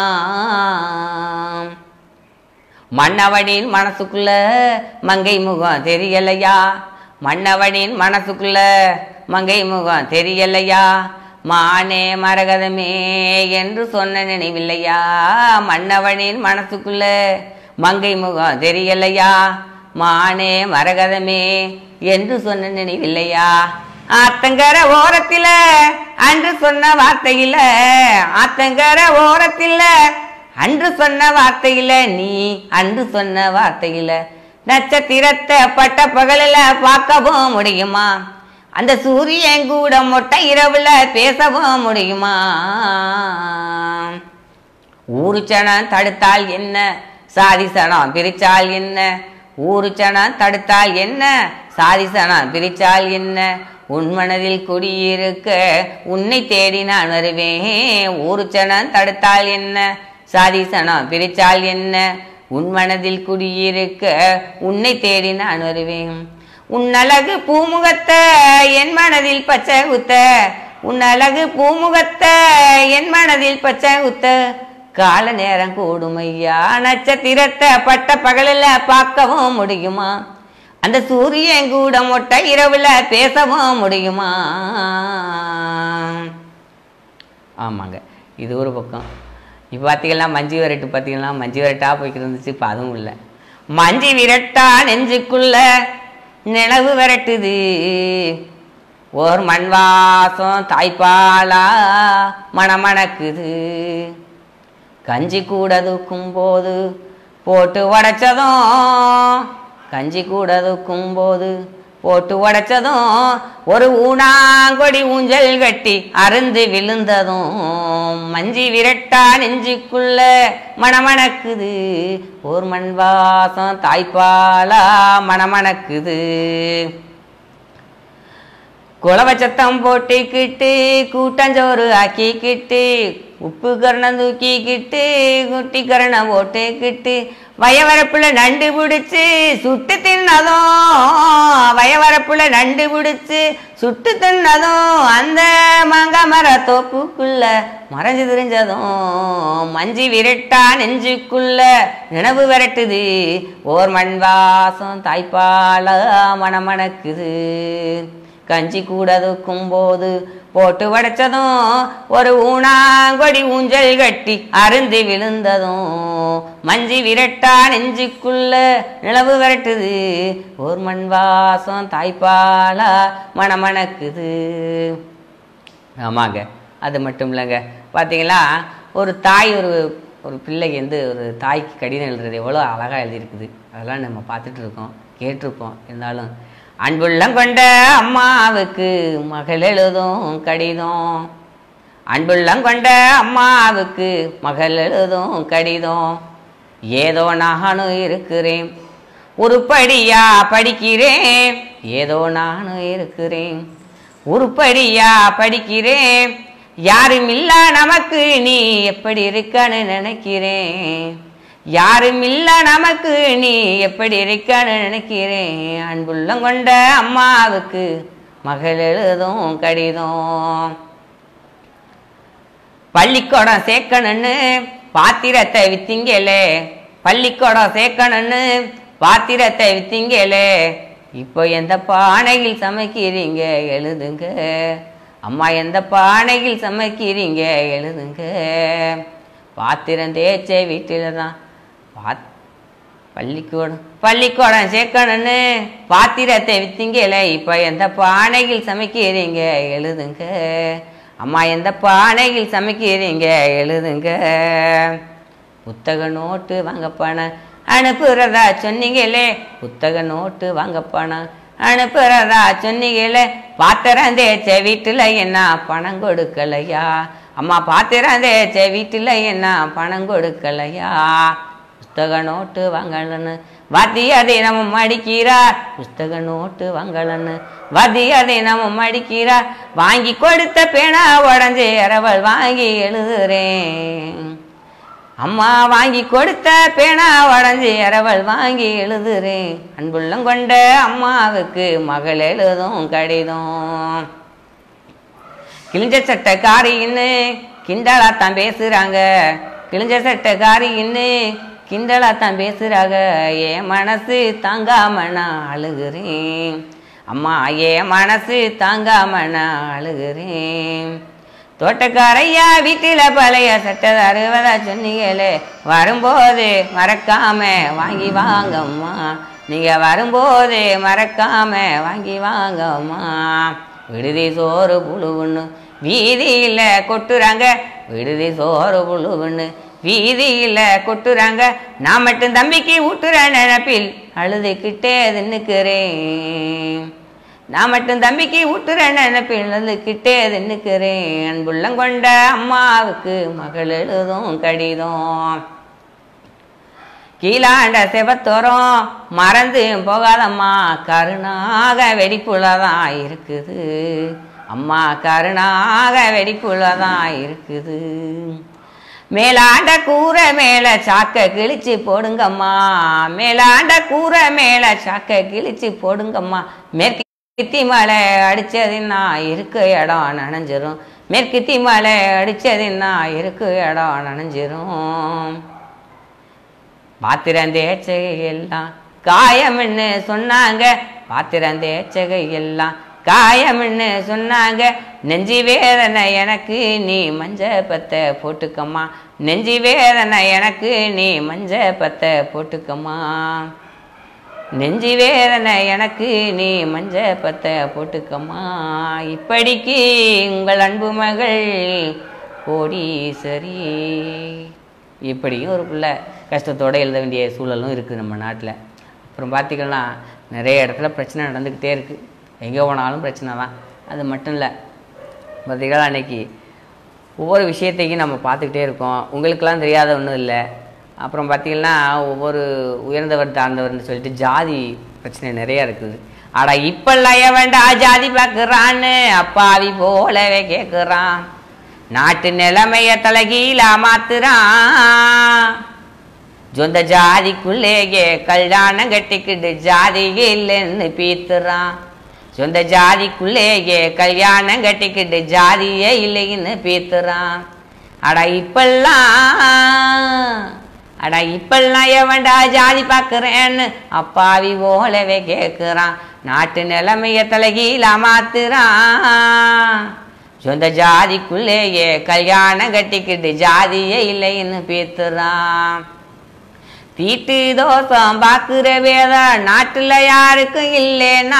மன்னவனின் மனசுக்குள்ள மங்கை முகம் தெரியலையா? மன்னவனின் மனசுக்குள்ள மங்கை முகம் தெரியலையா? மானே மரகதமே என்று சொன்ன நினைவில்லையா? மன்னவனின் மனசுக்குள்ள மங்கை முகம் தெரியலையா? மானே மரகதமே என்று சொன்ன நினைவில்லையா? ஆத்தங்கர ஓரத்தில அன்று சொன்ன வார்த்தையில, ஆத்தங்கர ஓரத்தில அன்று சொன்ன வார்த்தையில, நீ அன்று சொன்ன வார்த்தையில நட்சத்திரத்தை பட்ட பகலில் பார்க்கவும் முடியுமா? அந்த சூரியன் கூட மொட்டை இரவுல பேசவும் முடியுமா? ஊருச்சனம் தடுத்தால் என்ன, சாதிசனம் பிரிச்சால் என்ன? ஊருச்சனம் தடுத்தால் என்ன, சாதிசனம் பிரிச்சால் என்ன? உன் மனதில் குடியிருக்க உன்னை தேடி நான் வருவேன். ஊருச்சனம் தடுத்தால் என்ன, சாதிசனம் பிரிச்சால் என்ன? உன் மனதில் குடியிருக்க உன்னை தேடி நான் வருவேன். உன்னழகு பூமுகத்தை என் மனதில் பச்சை குத்த, உன்னழகு பூமுகத்தை என் மனதில் பச்சை குத்த. கால நேரம் கூடுமையா, நட்சத்திரத்தை பட்ட பகலில் பார்க்கவும் முடியுமா? அந்த சூரியன் கூட மொட்டை இரவுல பேசவும் முடியுமா? ஆமாங்க, இது ஒரு பக்கம். இப்போ பார்த்தீங்கன்னா மஞ்சு விரட்டு பார்த்தீங்கன்னா மஞ்சு விரட்டா போய்க்கிட்டு இருந்துச்சு. இப்போ அதுவும் இல்லை. மஞ்சு விரட்டா நெஞ்சுக்குள்ள நிலவு விரட்டுது, ஓர் மண் வாசம் தாய்ப்பாலா மணமணக்குது. கஞ்சி கூட தூக்கும் போது போட்டு உடைச்சதும், கஞ்சி கூட தூக்கும் போது போட்டு உடைச்சதும், ஒரு ஊனாங்கொடி ஊஞ்சல் கட்டி அருந்து விழுந்ததும். மஞ்சி விரட்டா நெஞ்சுக்குள்ள மணமணக்குது, ஓர் மண் வாசம் தாய்ப்பாலா மணமணக்குது. குலவச்சத்தம் போட்டுக்கிட்டு கூட்டஞ்சோறு ஆக்கிக்கிட்டு, உப்பு கரணம் தூக்கிக்கிட்டு குட்டி கரணம் போட்டுக்கிட்டு, வயவரப்புல நண்டு பிடிச்சு சுட்டு தின்னதும், வயவரப்புல நண்டு பிடிச்சு சுட்டு தின்னதும், அந்த மாங்காய் மர தோப்புக்குள்ள மறைஞ்சு திரிஞ்சதும். மஞ்சி விரட்டா நெஞ்சுக்குள்ள நினைவு விரட்டுது, ஓர் மண் வாசம் தாய்ப்பால மணமணக்குது. கஞ்சி கூட தூக்கும் போது போட்டு உடைச்சதும், ஒரு ஊனாங்கொடி ஊஞ்சல் கட்டி அருந்து விழுந்ததும். மஞ்சி விரட்டா நெஞ்சுக்குள்ள நிலவு விரட்டுது, ஓர் மண் வாசம் தாய்ப்பாலா மணமணக்குது. ஆமாங்க, அது மட்டும் இல்லைங்க. பார்த்தீங்களா, ஒரு தாய் ஒரு பிள்ளைக்கு ஒரு தாய்க்கு கடிதம் எழுதுறது எவ்வளோ அழகாக எழுதியிருக்குது. அதெல்லாம் நம்ம பார்த்துட்டு இருக்கோம், கேட்டிருக்கோம். இருந்தாலும் அன்புள்ளம் கொண்ட அம்மாவுக்கு மகள் எழுதும் கடிதம், அன்புள்ளம் கொண்ட அம்மாவுக்கு மகள் எழுதும் கடிதம். ஏதோ நானும் இருக்கிறேன், உருப்படியா படிக்கிறேன். ஏதோ நானும் இருக்கிறேன், உருப்படியா படிக்கிறேன். யாரும் இல்ல நமக்கு, நீ எப்படி இருக்கன்னு நினைக்கிறேன். யாரும் இல்ல நமக்கு, நீ எப்படி இருக்கன்னு நினைக்கிறேன். அன்புள்ளம் கொண்ட அம்மாவுக்கு மகள் எழுதும் கடிதம். பள்ளிக்கூடம் சேர்க்கணுன்னு பாத்திரத்தை வித்தீங்களே, பள்ளிக்கூடம் சேர்க்கணுன்னு பாத்திரத்தை வித்தீங்களே, இப்போ எந்த பானையில் சமைக்கிறீங்க எழுதுங்க, அம்மா எந்த பானையில் சமைக்கிறீங்க எழுதுங்க. பாத்திரம் தேய்ச்ச வீட்டில் தான் பள்ளிக்கூடம் சேர்க்கணுன்னு பாத்திரத்தை வித்தீங்களே, இப்போ எந்த பானையில் சமைக்கிறீங்க எழுதுங்க, அம்மா எந்த பானையில் சமைக்கிறீங்க எழுதுங்க. புத்தக நோட்டு வாங்க பணம் அனுப்புறதா சொன்னீங்களே, புத்தக நோட்டு வாங்க பணம் அனுப்புறதா சொன்னீங்களே, பாத்திரம் தேய்ச்ச வீட்டில் என்ன பணம் கொடுக்கலையா, அம்மா பாத்திரம் தேய்ச்ச வீட்டில் என்ன பணம் கொடுக்கலையா. புஸ்தக நோட்டு வாங்கலன்னு வாத்தியார் தினமும் அடிக்கிறார், புஸ்தக நோட்டு வாங்கலன்னு வாத்தியார் தினமும் அடிக்கிறார், வாங்கி கொடுத்த பேனா உடஞ்சி இரவல் வாங்கி எழுதுறேன், அம்மா வாங்கி கொடுத்த பேனா உடஞ்சி இரவல் வாங்கி எழுதுறேன். அன்புள்ளம் கொண்ட அம்மாவுக்கு மகள் எழுதும் கடிதம். கிழிஞ்ச சட்டக்காரின்னு கிண்டலாத்தான் பேசுறாங்க, கிழிஞ்ச சட்டக்காரின்னு கிண்டலாத்தான் பேசுறாங்க, என் மனசு தாங்காம நான் அழுகிறேன், அம்மா என் மனசு தாங்காம நான் அழுகிறேன். தோட்டக்காரையா வீட்டில பழைய சட்டை அறுவதா சொன்னீங்களே, வரும்போது மறக்காம வாங்கி வாங்கம்மா, நீங்க வரும்போது மறக்காம வாங்கி வாங்கம்மா. விடுதி சோறு புழுவுன்னு வீதியில கொட்டுறாங்க, விடுதி சோறு புழுவுன்னு வீதியில கொட்டுறாங்க, நான் மட்டும் தம்பிக்கு ஊட்டுற நினைப்பில் அழுதுகிட்டே தின்னுக்கிறேன், நான் மட்டும் தம்பிக்கு ஊட்டுற நினைப்பில் அழுதுகிட்டே தின்னுக்கிறேன். அன்புள்ளம் கொண்ட அம்மாவுக்கு மகள் எழுதும் கடிதம். கீழாண்ட செவத்தோரம் மறந்து போகாதம்மா, கருணாக வெடிப்புள்ளதான் இருக்குது, அம்மா கருணாக வெடிப்புள்ளதான் இருக்குது. மேலாண்ட கூரை மேல சாக்க கிழிச்சு போடுங்கம்மா, மேலாண்ட கூரை மேல சாக்க கிழிச்சு போடுங்கம்மா, மேற்கித்தி மலை அடிச்சதுன்னா இருக்கு இடம் நனைஞ்சிரும், மேற்கித்தி மலை அடிச்சதுன்னா இருக்கு இடம் நனைஞ்சிரும். பாத்திரம் தேய்ச்சகை எல்லாம் காயம்னு சொன்னாங்க, பாத்திரம் தேய்ச்சகை எல்லாம் காயம்னு சொன்னாங்க, நெஞ்சி வேதனை எனக்கு நீ மஞ்ச பத்தை போட்டுக்கம்மா, நெஞ்சி வேதனை எனக்கு நீ மஞ்ச பத்தை போட்டுக்கம்மா, நெஞ்சி வேதனை எனக்கு நீ மஞ்ச பத்தை போட்டுக்கம்மா. இப்படிக்கு உங்கள் அன்பு மகள் கோடீஸ்வரி. இப்படியும் ஒரு பிள்ளை கஷ்டத்தோடு எழுத வேண்டிய சூழலும் இருக்குது நம்ம நாட்டில். அப்புறம் பார்த்திங்கன்னா நிறைய இடத்துல பிரச்சனை நடந்துக்கிட்டே இருக்குது, எங்கே போனாலும் பிரச்சனை தான். அது மட்டும் இல்லை, பார்த்திங்கன்னா அன்றைக்கி ஒவ்வொரு விஷயத்தையும் நம்ம பார்த்துக்கிட்டே இருக்கோம், உங்களுக்கெல்லாம் தெரியாத ஒன்றும் இல்லை. அப்புறம் பார்த்திங்கன்னா ஒவ்வொரு உயர்ந்தவர் தாழ்ந்தவர்னு சொல்லிட்டு ஜாதி பிரச்சனை நிறையா இருக்குது. ஆனால் இப்பெல்லாம் வேண்டா ஜாதி பார்க்குறான்னு அப்பாவி போலவே கேட்குறான், நாட்டு நிலைமைய தலைகீழா மாத்துறான், சொந்த ஜாதிக்குள்ளேயே கல்யாணம் கட்டிக்கிட்டு ஜாதியே இல்லைன்னு பீத்துறான், சொந்த ஜாதிக்குள்ளேயே கல்யாணம் கட்டிக்கிட்டு ஜாதியே இல்லைன்னு பீத்துறான். அடா இப்பெல்லாம் எவன்டா ஜாதி பார்க்குறேன்னு அப்பாவி போலவே கேட்குறான், நாட்டு நிலைமைய தலைகீழா மாத்துறான், சொந்த ஜாதிக்குள்ளேயே கல்யாணம் கட்டிக்கிட்டு ஜாதியே இல்லைன்னு பீத்துறான். தீட்டு தோசம் பார்க்குற வேதம் நாட்டில் யாருக்கும் இல்லைன்னா,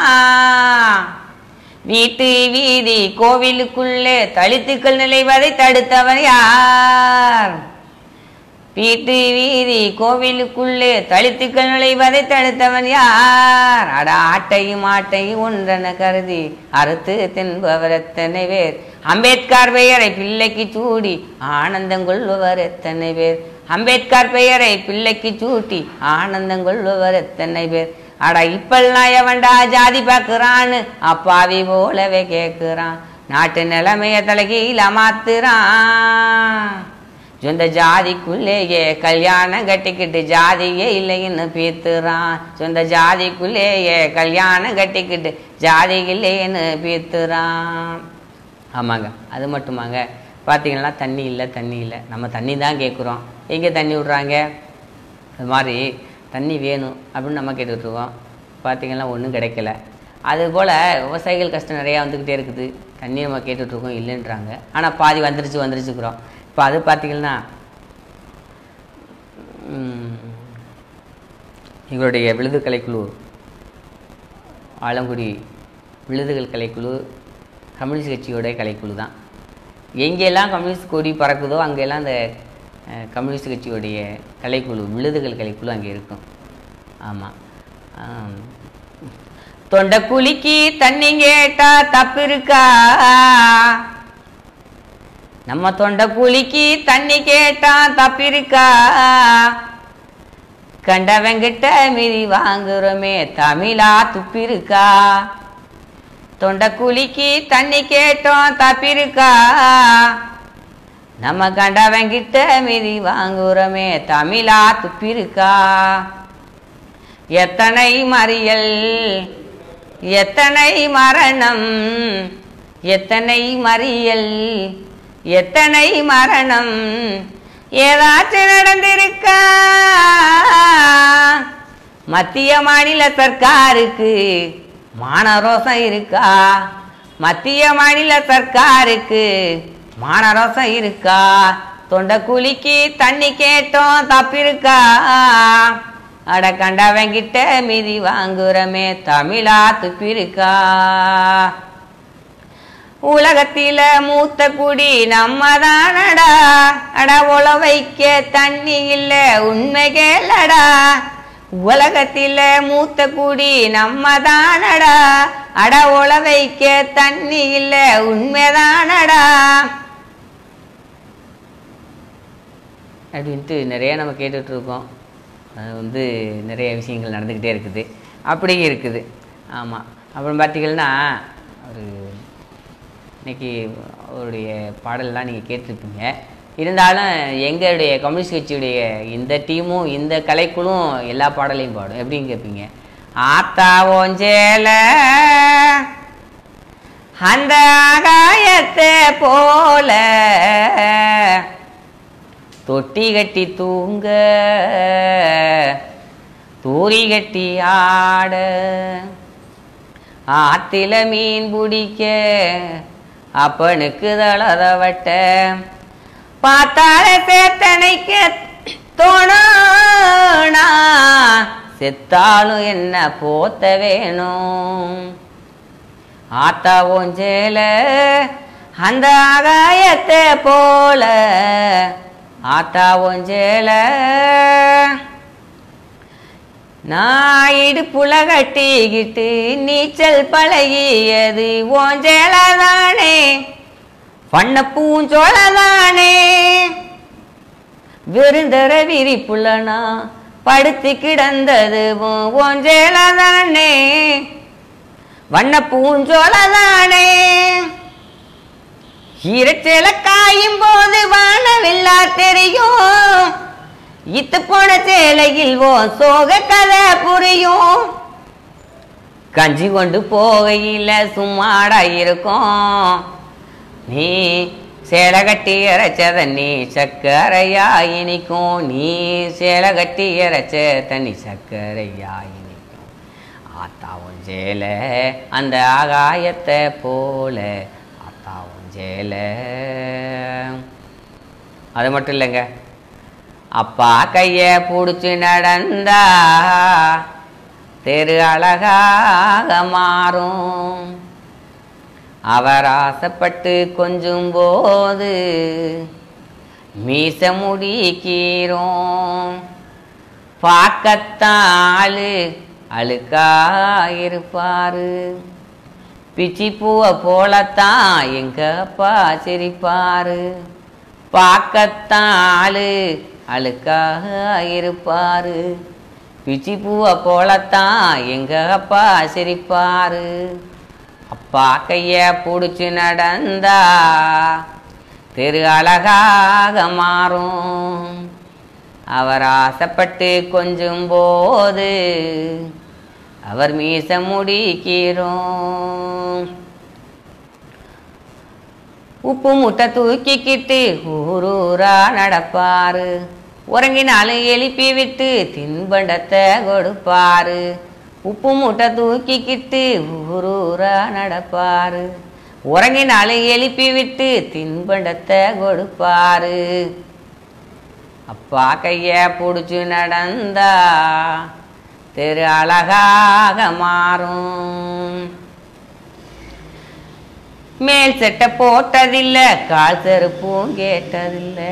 வீட்டு வீதி கோவிலுக்குள்ளே தலித்துக்கள் நிலைவதை தடுத்தவர் யார், வீட்டு வீதி கோவிலுக்குள்ளே தலித்துக்கள் நுழைவதை தடுத்தவன் யார், அட ஆட்டையும் ஆட்டையும் ஒன்றென கருதி அறுத்து தின்பவர் எத்தனை பேர், அம்பேத்கர் பெயரை பிள்ளைக்கு சூடி ஆனந்தம் கொள்பவர் எத்தனை பேர், அம்பேத்கர் பெயரை பிள்ளைக்கு சூட்டி ஆனந்தம் கொள்பவர் எத்தனை பேர். அட இப்பெல்லாம் எவன்டா ஜாதி பார்க்குறான்னு அப்பாவி போலவே கேட்குறான், நாட்டு நிலைமைய தலைகீழ மாத்துறான், சொந்த ஜாதிக்குள்ளேயே கல்யாணம் கட்டிக்கிட்டு ஜாதியே இல்லைன்னு பீத்துறான். சொந்த ஜாதிக்குள்ளேயே கல்யாணம் கட்டிக்கிட்டு ஜாதி இல்லைன்னு பீத்துறான். ஆமாங்க, அது மட்டுமாங்க. பார்த்தீங்கன்னா தண்ணி இல்லை தண்ணி இல்லை, நம்ம தண்ணி தான் கேட்குறோம், எங்கே தண்ணி விட்றாங்க? அது மாதிரி தண்ணி வேணும் அப்படின்னு நம்ம கேட்டுட்ருக்கோம். பார்த்திங்கன்னா ஒன்றும் கிடைக்கல. அதுபோல் விவசாயிகள் கஷ்டம் நிறையா வந்துக்கிட்டே இருக்குது. தண்ணி நம்ம கேட்டுட்ருக்கோம், இல்லைன்றாங்க. ஆனால் பாதி வந்துருச்சுக்கிறோம். இப்போ அது பார்த்திங்கன்னா எங்களுடைய விழுது கலைக்குழு, ஆலங்குடி விழுதுகள் கலைக்குழு கம்யூனிஸ்ட் கட்சியோடைய கலைக்குழு தான். எங்கெல்லாம் கம்யூனிஸ்ட் கொடி பறக்குதோ அங்கெல்லாம் அந்த கம்யூனிஸ்ட் கட்சியோடைய கலைக்குழு, விழுதுகள் கலைக்குழு அங்கே இருக்கும். ஆமாம். தொண்டை குலுக்கி தண்ணி கேட்டா தப்பு இருக்கா? நம்ம தொண்டை குலுக்கி தண்ணி கேட்டா தப்பு இருக்கா? கண்டவங்கிட்ட மீறி வாங்குறோமே தமிழா துப்பு இருக்கா? தொண்டை குலுக்கி தண்ணி கேட்டோம் தப்பு இருக்கா? நம்ம கண்டவங்கிட்ட மீறி வாங்குறோமே தமிழா துப்பு இருக்கா? எத்தனை மறியல் எத்தனை மரணம், எத்தனை மறியல் எத்தனை மரணம், ஏதாச்சும் நடந்திருக்கா? மத்திய மாநில சர்க்காருக்கு மானரோசம் இருக்கா? மத்திய மாநில சர்க்காருக்கு மானரோசம் இருக்கா? தொண்டை குலுக்கி தண்ணி கேட்டோம் தப்பிருக்கா? அட கண்டவங்கிட்ட மீதி வாங்குறமே தமிழா துப்பிருக்கா? உலகத்தில மூத்த குடி நம்ம தானடா, அட உல வைக்க தண்ணி இல்ல உண்மை கேளடா. உலகத்தில மூத்த குடி நம்ம தானடா, அட உல வைக்க தண்ணி இல்ல உண்மைதானடா அப்படின்ட்டு நிறைய நம்ம கேட்டுட்டு இருக்கோம். அது நிறைய விஷயங்கள் நடந்துக்கிட்டே இருக்குது, அப்படியே இருக்குது. ஆமாம். அப்புறம் பார்த்தீங்கன்னா ஒரு இன்றைக்கி அவருடைய பாடல்லாம் நீங்கள் கேட்டிருப்பீங்க. இருந்தாலும் எங்களுடைய கம்யூனிஸ்ட் கட்சியுடைய இந்த டீமும் இந்த கலைக்குழும் எல்லா பாடலையும் பாடும். எப்படின்னு கேட்பீங்க. ஆத்தா ஓஞ்சேல அந்த ஆகாயத்தை போல தொட்டி கட்டி தூங்க தூரி கட்டி ஆட ஆத்தில மீன் பிடிக்க அப்பனுக்கு தளதவட்ட பார்த்தாலே சேத்தனைக்க தோணா செத்தாலும் என்ன போத்த வேணும். ஆத்தா ஓஞ்சேல அந்த ஆகாயத்தை போல ஆத்தா ஓஞ்சேல நான் இடுப்புல கட்டிக்கிட்டு நீச்சல் பழகியது ஓஞ்சேலதானே, பண்ண பூஞ்சோளதானே. வெறுந்தர விரிப்புலனா படுத்து கிடந்தது ஓஞ்சேலதானே, வண்ண பூஞ்சோளதானே. ஈரச்சேல காயும் போது வானவில்லா தெரியும், இத்து போன சேலையில் ஓ சோக கதை புரியும். கஞ்சி கொண்டு போகையில் சும்மாடா இருக்கும், நீ சேலை கட்டி இறைச்ச தண்ணி சக்கரையா இனிக்கும். நீ சேலை கட்டி இறைச்ச தண்ணி சக்கரையா இனிக்கும். ஆத்தாவும் சேல அந்த ஆகாயத்தை போல ஆத்தாவும் சேல. அது மட்டும் இல்லைங்க, அப்பா கைய பிடிச்சி நடந்தா தெரு அழகாக மாறும். அவர் ஆசைப்பட்டு கொஞ்சம் போது மீச முடிக்கிறோம். பார்க்கத்தான் அழுக்காயிருப்பாரு, பிச்சி பூவை போலத்தான் எங்க அப்பா சிரிப்பாரு. பார்க்கத்தான் அழுக்காக இருப்பாரு, பிச்சி பூவை போலத்தான் எங்க அப்பா சிரிப்பாரு. அப்பா கைய பிடிச்சி நடந்தா தெரு அழகாக மாறும். அவர் ஆசைப்பட்டு கொஞ்சும் போது அவர் மீச முடிக்கிறோம். உப்பு முட்டை தூக்கிக்கிட்டு ஊரூரா நடப்பாரு. உறங்கினாலும் எழுப்பி விட்டு தின்பண்டத்தை கொடுப்பாரு. உப்பு முட்டை தூக்கிக்கிட்டு ஊரூரா நடப்பாரு. உறங்கினாலும் எழுப்பி விட்டு தின்பண்டத்தை கொடுப்பாரு. அப்பா கைய பிடிச்சு நடந்தா தெரு அழகாக மாறும். மேல் சட்டை போட்டதில்லை, கால் செருப்பும் கேட்டதில்லை.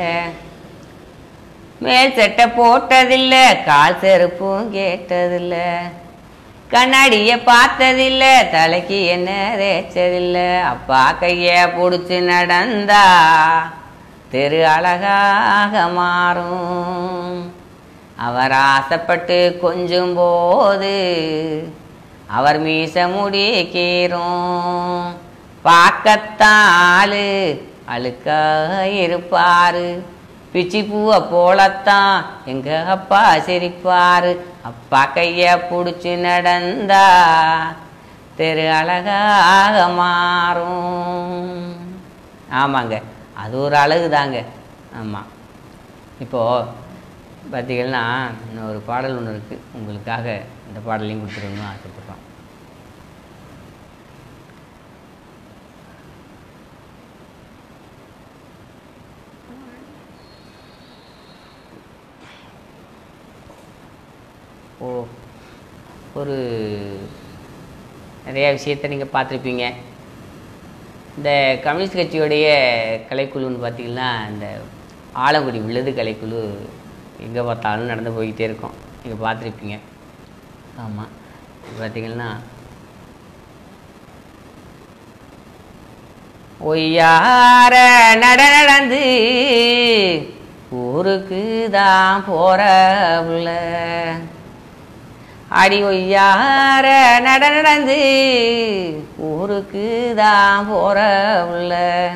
மேல் சட்டை போட்டதில்லை, கால் செருப்பும் கேட்டதில்லை. கண்ணாடியை பார்த்ததில்லை, தலைக்கு என்ன தேய்ச்சதில்லை. அப்பா கைய பிடிச்சு நடந்தா தெரு அழகாக மாறும். அவர் ஆசைப்பட்டு கொஞ்சும் போது அவர் மீச முடிக்கிறோம். பார்க்கத்தாலு அழுக்கா இருப்பாரு. பிச்சி பூவை போலத்தான் எங்க அப்பா சிரிப்பாரு. அப்பா கைய பிடிச்சி நடந்தா தெரு அழகாக மாறும். ஆமாங்க, அது ஒரு அழகு தாங்க. ஆமாம், இப்போது பார்த்தீங்கன்னா இன்னும் ஒரு பாடல் ஒன்று இருக்குது. உங்களுக்காக இந்த பாடலையும் கொடுத்துருன்னு ஆசைப்படுறோம். ஒரு நிறையா விஷயத்தை நீங்கள் பார்த்துருப்பீங்க. இந்த கம்யூனிஸ்ட் கட்சியோடைய கலைக்குழுன்னு பார்த்திங்கன்னா இந்த ஆலங்குடி விழுது கலைக்குழு எங்கே பார்த்தாலும் நடந்து போய்கிட்டே இருக்கும். நீங்கள் பார்த்துருப்பீங்க. ஆமாம், பார்த்திங்கன்னா ஒய்யார நடந்து ஊருக்கு தான் போறவுல. அடி ஒய்யார நடந்து ஊருக்கு தான் போறவுல.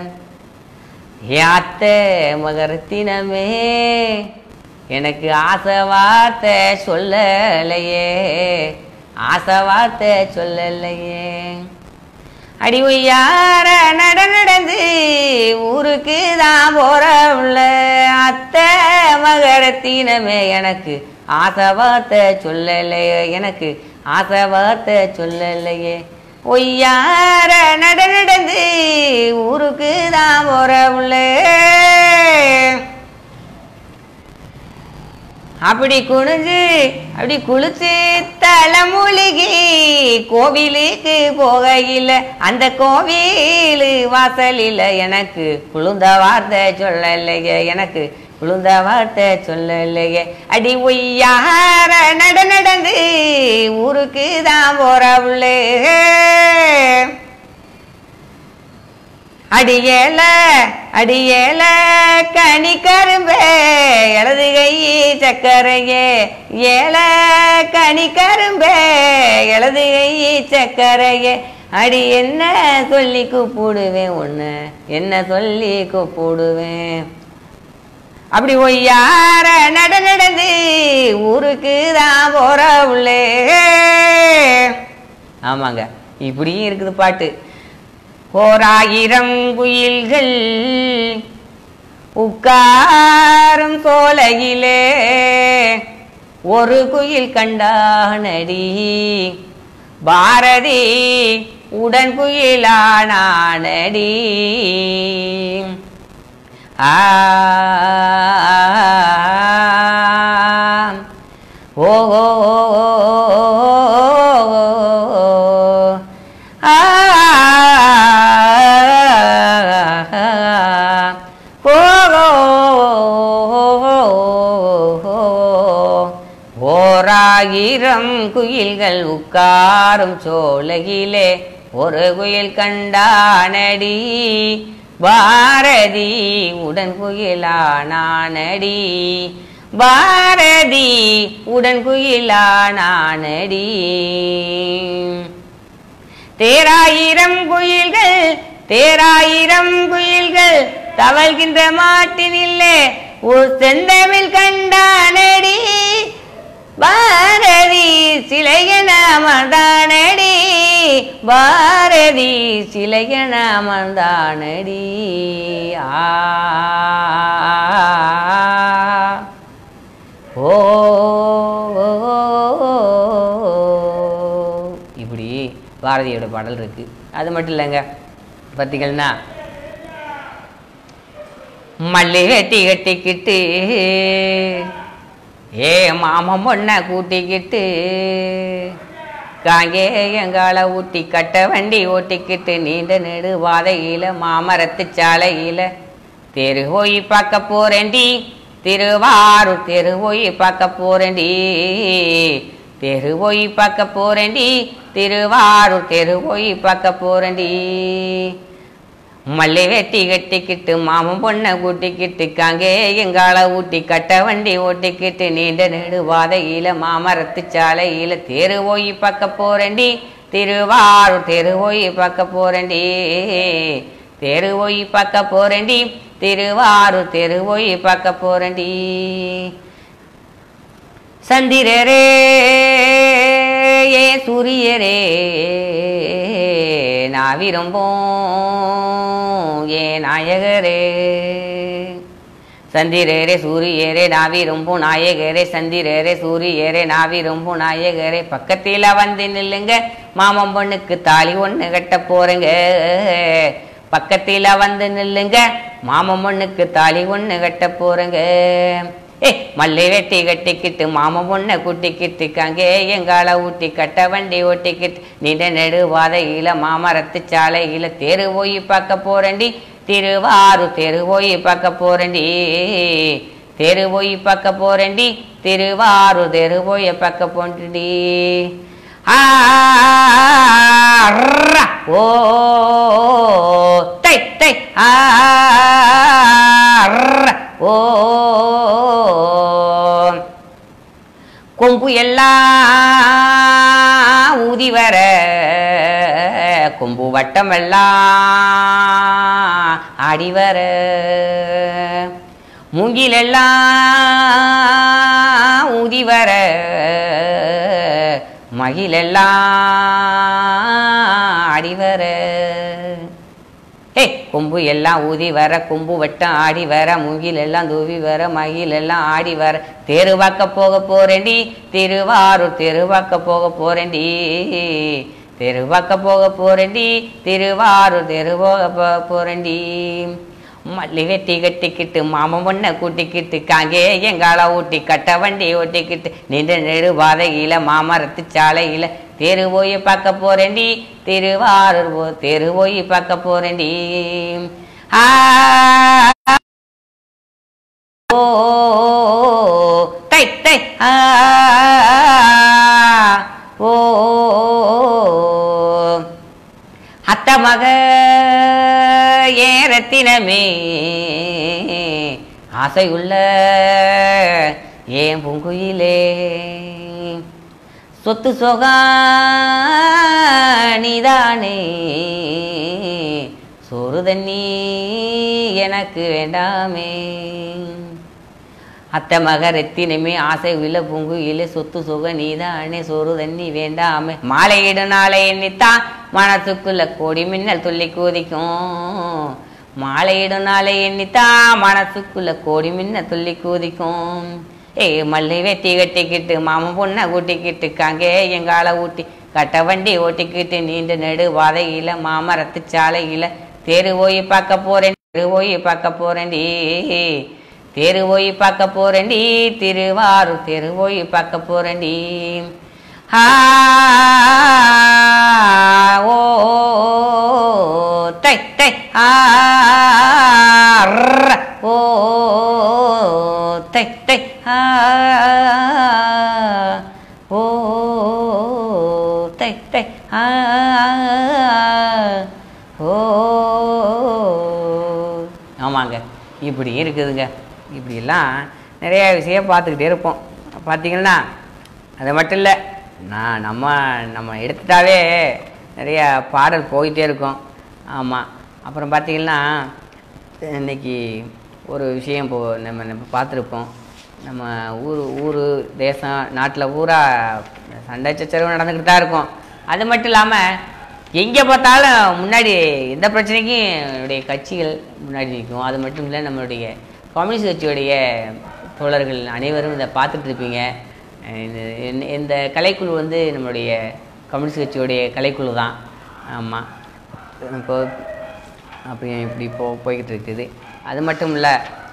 யாத்த மகரத்தினமே எனக்கு ஆசை வார்த்தை சொல்லலையே, ஆசை வார்த்தை சொல்லலையே. அடி ஒய்யார நடந்து ஊருக்கு தான் போறவுல. அத்தை மகரத்தினமே எனக்கு ஆசை வார்த்தை சொல்லலையே, எனக்கு ஆசை வார்த்தை சொல்லலையே. ஒய்யார நடந்து ஊருக்கு தான் போறவுல. அப்படி குனிஞ்சு அப்படி குளிச்சு தலைமூலிகி கோவிலுக்கு போகையில் அந்த கோவில் வாசலில் எனக்கு குளுந்த வார்த்தை சொல்லலையே, எனக்கு குளுந்த வார்த்தை சொல்லலையே. அடி ஒய்யார நடந்து ஊருக்கு தான் போறவுளே. அடியேல கனி கரும்பே இடது கை சக்கரையே. ஏல கனி கரும்பே இடது கை சக்கரையே. அடி என்ன சொல்லி கூப்பிடுவேன் ஒன்று, என்ன சொல்லி கூப்பிடுவேன். அப்படி ஒய்யார நடந்து ஊருக்கு தான் போறவுளே. ஆமாங்க, இப்படியும் இருக்குது பாட்டு. ஓராயிரம் குயில்கள் உட்காரும் சோலையிலே ஒரு குயில் கண்டானடி பாரதி உடன் குயிலானானடி. ஓ ஓராயிரம் குயில்கள் உட்காரும் சோலையிலே ஒரு குயில் கண்டானடி பாரதி உடன் குயிலானானடி. பாரதி உடன் குயிலானானடி. தேராயிரம் குயில்கள் தவழ்கின்ற மாட்டினில்லே ஒரு செந்தமிழ் கண்டானடி பாரதி சிலையன அமர்ந்தானடி பாரதி சிலையன அமர்ந்தானடி ஓ இப்படி பாரதியோட பாடல் இருக்கு. அது மட்டும் இல்லைங்க, பார்த்தீங்கன்னா மல்லி வெட்டி கட்டிக்கிட்டு ஏ மாமன் பொண்ணை கூட்டிக்கிட்டு காங்கே எங்கால ஊட்டி கட்ட வண்டி ஓட்டிக்கிட்டு நீண்ட நெடு வாதையில மாமரத்து சாலையில தெரு போய் பார்க்க போறேன்டி திருவாரூர் தெரு போய் பார்க்க போறேன்டி தெரு போய் பார்க்க போறேன்டி திருவாரூர் தெரு போய் பார்க்க போறேன்டி மல்லி வெட்டி கட்டிக்கிட்டு மாமன் பொண்ணை கூட்டிக்கிட்டு காங்கே எங்கால ஊட்டி கட்ட வண்டி ஓட்டிக்கிட்டு நீண்ட நெடு வாதையில மாமரத்து சாலையில தெரு போய் பார்க்க போறேன்டி திருவாரூர் தெரு போய் பார்க்க போறேன்டி தெரு போய் பார்க்க போறேன்டி திருவாரூர் தெரு போய் பார்க்க போறேன்டி சந்திரரே ஏ சூரியரே நான் விரும்போம் ஏ நாயகரே சந்திரரே சூரியரே நான் விரும்பும் நாயகரே சந்திரரே சூரியரே நான் விரும்பும் நாயகரே பக்கத்தில் வந்து நில்லுங்க மாமன் பொண்ணுக்கு தாலி ஒன்று கட்ட போறேங்க பக்கத்தில் வந்து நில்லுங்க மாமன் பொண்ணுக்கு தாலி ஒன்று கட்ட போறேங்க ஏ மல்லி வெட்டி கட்டிக்கிட்டு மாமன் பொண்ணை கூட்டிக்கிட்டு காங்கே எங்கால ஊட்டி கட்ட வண்டி ஓட்டிக்கிட்டு நீண்ட நெடு வாதையில மாமரத்து சாலையில தெரு போய் பார்க்க போறேன்டி திருவாரூர் தெரு போய் பார்க்க போறேன்டி தெரு போய் பார்க்க போறேன்டி திருவாரூர் தெரு போய் பார்க்க போறேன்டி ஓ தை தை ஓ கொம்பு எல்லாம் ஊதி வர கொம்பு வட்டம் எல்லாம் ஆடி வர மூங்கில் எல்லாம் ஊதி வர மகிழெல்லாம் ஆடி வர கொம்பு எல்லாம் ஊதி வர கொம்பு வட்டம் ஆடி வர மூங்கில் எல்லாம் தூவி வர மகிழ் எல்லாம் ஆடி வர தெருவாக்க போக போறேன்டி திருவாரூர் தெருவாக்க போக போறேன்டி தெருவாக்க போக போறேன்டி திருவாரூர் தெருவாக போக போறேன்டி மல்லி வெட்டி கட்டிக்கிட்டு மாமன் பொண்ணை கூட்டிக்கிட்டு காங்கே எங்கால ஊட்டி கட்ட வண்டி ஓட்டிக்கிட்டு நின்ற நெடு வாதையில மாமரத்து சாலையில தெரு போய் பார்க்க போறேன்டி திருவாரூர் தெரு போய் பார்க்க போறேன்டி ஓ தை தை ஓ அத்த மக ஏரத்தினமே ஆசை உள்ள ஏன் பூங்குயிலே சொத்து சொகா நீதானே சோறு தண்ணி எனக்கு வேண்டாமே அத்தை மகரத்தினுமே ஆசை உள்ள பூங்குயிலே சொத்து சுக நீதானே சோறு தண்ணி வேண்டாமே மாலையிடு நாளை எண்ணித்தான் மனசுக்குள்ள கோடி மின்னல் துள்ளி கூதிக்கும் மாலையிடு நாளை எண்ணித்தான் மனசுக்குள்ள கோடி மின்னல் துள்ளி கூதிக்கும் மல்லி வெட்டி கட்டிக்கிட்டு மாமன் பொண்ணை கூட்டிக்கிட்டு காங்கே எங்கால ஊட்டி கட்ட வண்டி ஓட்டிக்கிட்டு நீண்ட நெடு வாதையில மாமரத்து சாலையில தெரு போய் பார்க்க போறேன் தெரு போய் பார்க்க போறேன்டி தெரு போய் பார்க்க போறேன்டி திருவாரூர் தெரு போய் பார்க்க போறேன்டி ஓ தை தை ஓ தை தை ஓ தை தை ஓ ஆமாங்க இப்படி இருக்குதுங்க. இப்படிலாம் நிறையா விஷயம் பார்த்துக்கிட்டே இருப்போம். பார்த்திங்கன்னா அது மட்டும் இல்லை, நம்ம எடுத்துட்டாவே நிறையா பாடல் போயிட்டே இருக்கும். ஆமாம். அப்புறம் பார்த்திங்கன்னா இன்னைக்கு ஒரு விஷயம் நம்ம பார்த்துருப்போம். நம்ம ஊர் தேசம் நாட்டில் பூரா சண்டை சச்சரவு நடந்துக்கிட்டு தான் இருக்கும். அது மட்டும் இல்லாமல் எங்கே பார்த்தாலும் முன்னாடி எந்த பிரச்சனைக்கும் என்னுடைய கட்சிகள் முன்னாடி நிற்கும். அது மட்டும் இல்லை, நம்மளுடைய கம்யூனிஸ்ட் கட்சியுடைய தோழர்கள் அனைவரும் இதை பார்த்துட்டு இருப்பீங்க. இந்த கலைக்குழு வந்து நம்மளுடைய கம்யூனிஸ்ட் கட்சியுடைய கலைக்குழு தான். ஆமாம், இப்போ அப்படி இப்படி போய்கிட்டு இருக்குது. அது மட்டும் இல்லை,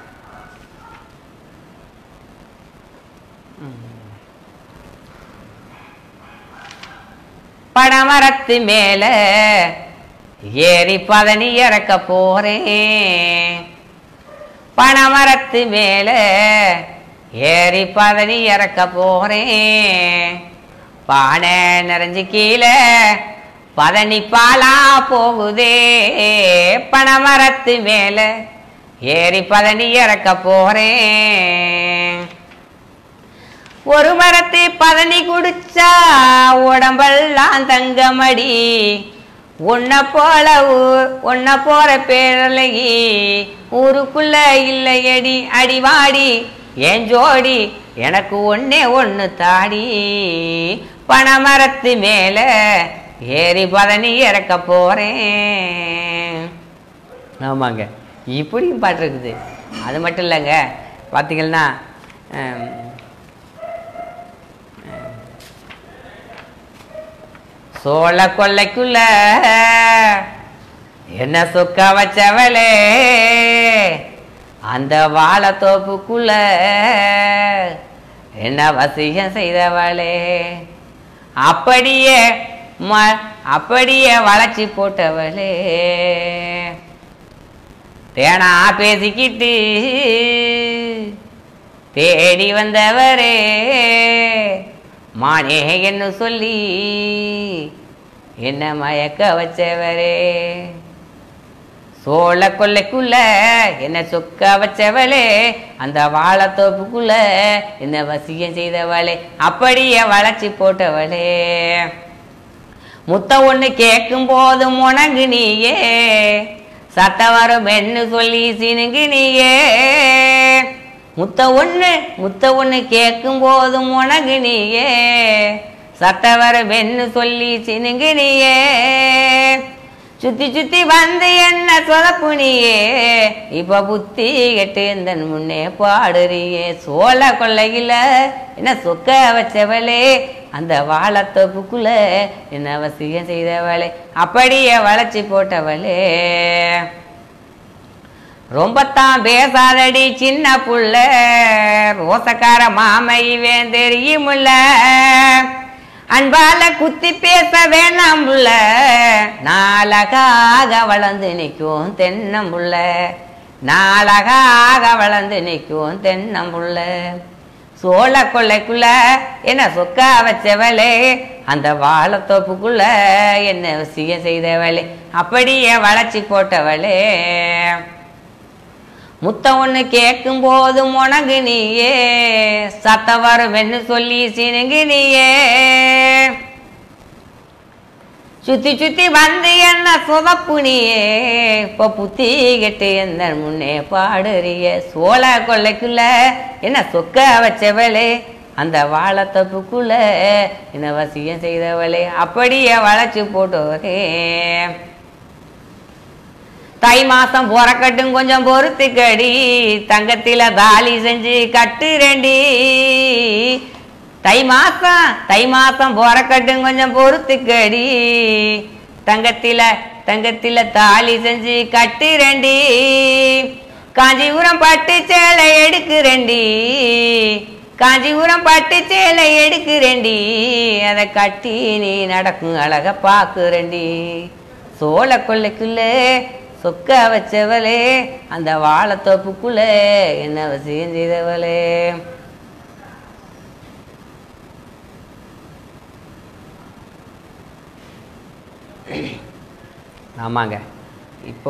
பனமரத்து மேல ஏறி பதனி இறக்க போறேன். பனமரத்து மேல ஏறி பதனி இறக்க போறேன். பானை நிறைஞ்சு கீழே பதனி பாலா போகுதே. பனமரத்து மேல ஏறி பதனி இறக்க போறேன். ஒரு மரத்து பதனி குடிச்சா உடம்பெல்லாம் தங்கமடி. உன்னை போற பேரழகி ஊருக்குள்ள இல்லையடி. அடிவாடி ஏன் ஜோடி எனக்கு ஒன்னே ஒன்று தாடி. பனமரத்து மேல ஏறி பதனி இறக்க போறேன். ஆமாங்க, இப்படியும் பாட்டு இருக்குது. அது மட்டும் இல்லைங்க, பார்த்தீங்கன்னா சோழ கொல்லைக்குள்ள என்ன சொக்க வச்சவளே, அந்த வாழைத்தோப்புக்குள்ள என்ன வசியம் செய்தவளே, அப்படியே வளைச்சி போட்டவளே, தேனா பேசிக்கிட்டு தேடி வந்தவரே, மானே என்ன சொல்லி என்ன மயக்க வச்சவரே, சோழ கொல்லைக்குள்ள என்ன சொக்க வச்சவளே, அந்த வாழைத்தோப்புக்குள்ள என்ன வசியம் செய்தவளே, அப்படியே வளைச்சி போட்டவளே, முத்த ஒண்ணு கேட்கும் போது முணங்கு நீயே, சத்த வரும் என்ன சொல்லி சினுங்கு நீயே, முத்த ஒண்ணு கேட்கும் போது முணங்கு நீயே, சத்த வரும் என்ன சொல்லி சினுங்கு நீயே, சுத்தி சுத்தி வந்து என்ன சொதப்பு நீயே, இப்ப புத்தி கெட்டு இந்த முன்னே பாடுறியே, சோழ கொல்லையில என்ன சொக்க வச்சவளே, அந்த வாழைத்தோப்புக்குள்ள என்ன வசியம் செய்தவளே, அப்படியே வளைச்சி போட்டவளே, ரொம்பத்தான் பேசாதடி சின்ன புள்ள, ரோசக்கார மாமையுவேன் தெரியுமுல்ல, அன்பால குத்தி பேச வேணாம் புள்ள, நாளகாக வளர்ந்து நிற்கும் தென்னம்புள்ள, நாளகாக வளர்ந்து நிற்கும் தென்னம்புள்ள, சோழ கொல்லைக்குள்ள என்ன சொக்க வச்சவளே, அந்த வாழைத்தோப்புக்குள்ள என்ன வசியம் செய்தவளே, அப்படியே வளைச்சி போட்டவளே, முத்த ஒண்ணு கேட்கும் போது முணங்கு நீயே, சத்த வரும் என்ன சொல்லி சினுங்கு நீயே, சுத்தி சுத்தி வந்து என்ன சொதப்பு நீயே, இப்ப புத்தி கெட்டு எந்த முன்னே பாடுறிய, சோழ கொல்லைக்குள்ள என்ன சொக்க வச்சவளே, அந்த வாழைத்தோப்புக்குள்ள என்ன வசியம் செய்தவளே, அப்படியே வளைச்சு போட்டோரே, தை மாசம் பொறக்கட்டும் கொஞ்சம் பொறுத்துக்கடி, தங்கத்தில தாலி செஞ்சு கட்டுறேண்டி, தை மாசம் பொறக்கட்டும் கொஞ்சம் பொறுத்துக்கடி, தங்கத்தில தாலி செஞ்சு கட்டுறேண்டி, காஞ்சிபுரம் பட்டு சேலை எடுக்கிறேண்டி, காஞ்சிபுரம் பட்டு சேலை எடுக்கிறேண்டி, அதை கட்டி நீ நடக்கும் அழக பாக்குறேண்டி, சோழ கொல்லைக்குள்ள சொக்க வச்சவளே, அந்த வாழைத்தோப்புக்குள்ள என்ன வசியம் செய்தவளே. ஆமாங்க, இப்போ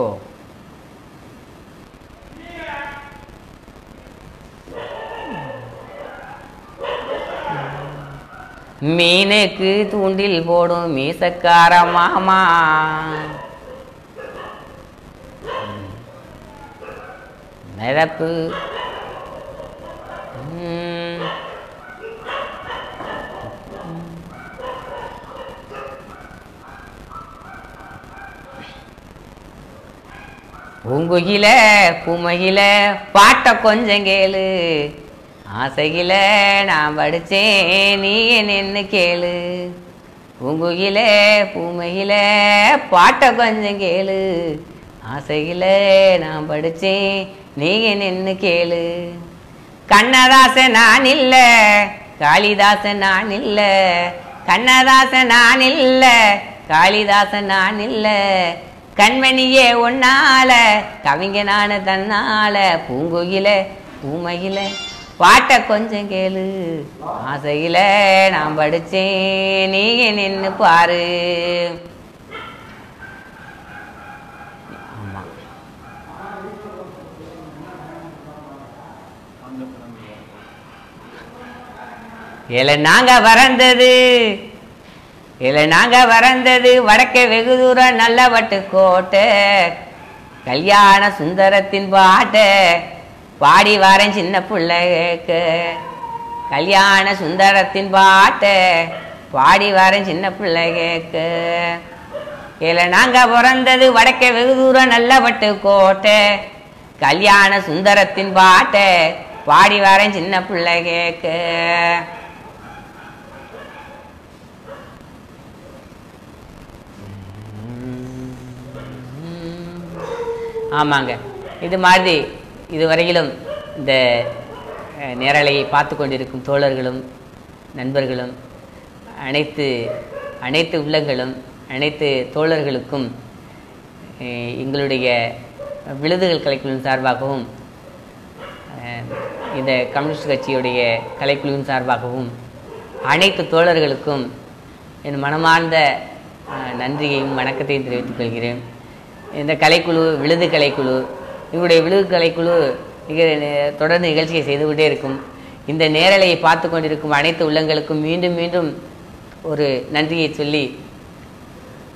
மீனுக்கு தூண்டில் போடும் மீசக்கார மாமா, மிதப்பு பூங்குயில பூமகில பாட்ட கொஞ்சம் கேளு, ஆசையில நான் படிச்சேன் நீ என்ன கேளு. பூங்குயில பூமகில பாட்ட கொஞ்சம் கேளு, ஆசையில நான் படிச்சேன் நீ என்ன கேளு. கண்ணதாசன் நான் இல்ல, காளிதாசன் நான் இல்ல, கண்ணதாசன் நான் இல்ல, காளிதாசன் நான் இல்ல, கண்மணியே ஒன்னால கவிங்க நானு தன்னால. பூங்குயில பூமகில பாட்ட கொஞ்சம் கேளு, ஆசையில நான் படிச்சேன் நீ நின்னு பாரு. ஆமா, நாங்க வறந்தது நாங்க வறந்தது வடக்கே வெகு தூரம் நல்லவட்டு கோட்டை. கல்யாண சுந்தரத்தின் பாட்ட பாடி வாரேன் சின்ன பிள்ளை கேட்க. கல்யாண சுந்தரத்தின் பாட்ட பாடி வாரேன் சின்ன பிள்ளை கேட்க. நாங்க பிறந்தது வடக்கே வெகு தூரம் நல்லவட்டு கோட்டை. கல்யாண சுந்தரத்தின் பாட்ட பாடி வாரேன் சின்ன பிள்ளை கேட்க. ஆமாங்க, இது மாதிரி இதுவரையிலும் இந்த நேரலையை பார்த்து கொண்டிருக்கும் தோழர்களும் நண்பர்களும் அனைத்து உள்ளங்களும் அனைத்து தோழர்களுக்கும் எங்களுடைய விழுதுகள் கலைக்குழுவின் சார்பாகவும் இந்த கம்யூனிஸ்ட் கட்சியுடைய கலைக்குழுவின் சார்பாகவும் அனைத்து தோழர்களுக்கும் என் மனமார்ந்த நன்றியையும் வணக்கத்தையும் தெரிவித்துக் கொள்கிறேன். இந்த கலைக்குழு விழுது கலைக்குழு, இவருடைய விழுது கலைக்குழு தொடர்ந்து நிகழ்ச்சியை செய்துவிட்டே இருக்கும். இந்த நேரலையை பார்த்து கொண்டிருக்கும் அனைத்து உள்ளங்களுக்கும் மீண்டும் மீண்டும் ஒரு நன்றியை சொல்லி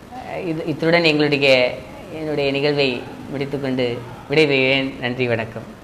இத்துடன் என்னுடைய நிகழ்வை முடித்துக்கொண்டு விடைபெறுகிறேன். நன்றி, வணக்கம்.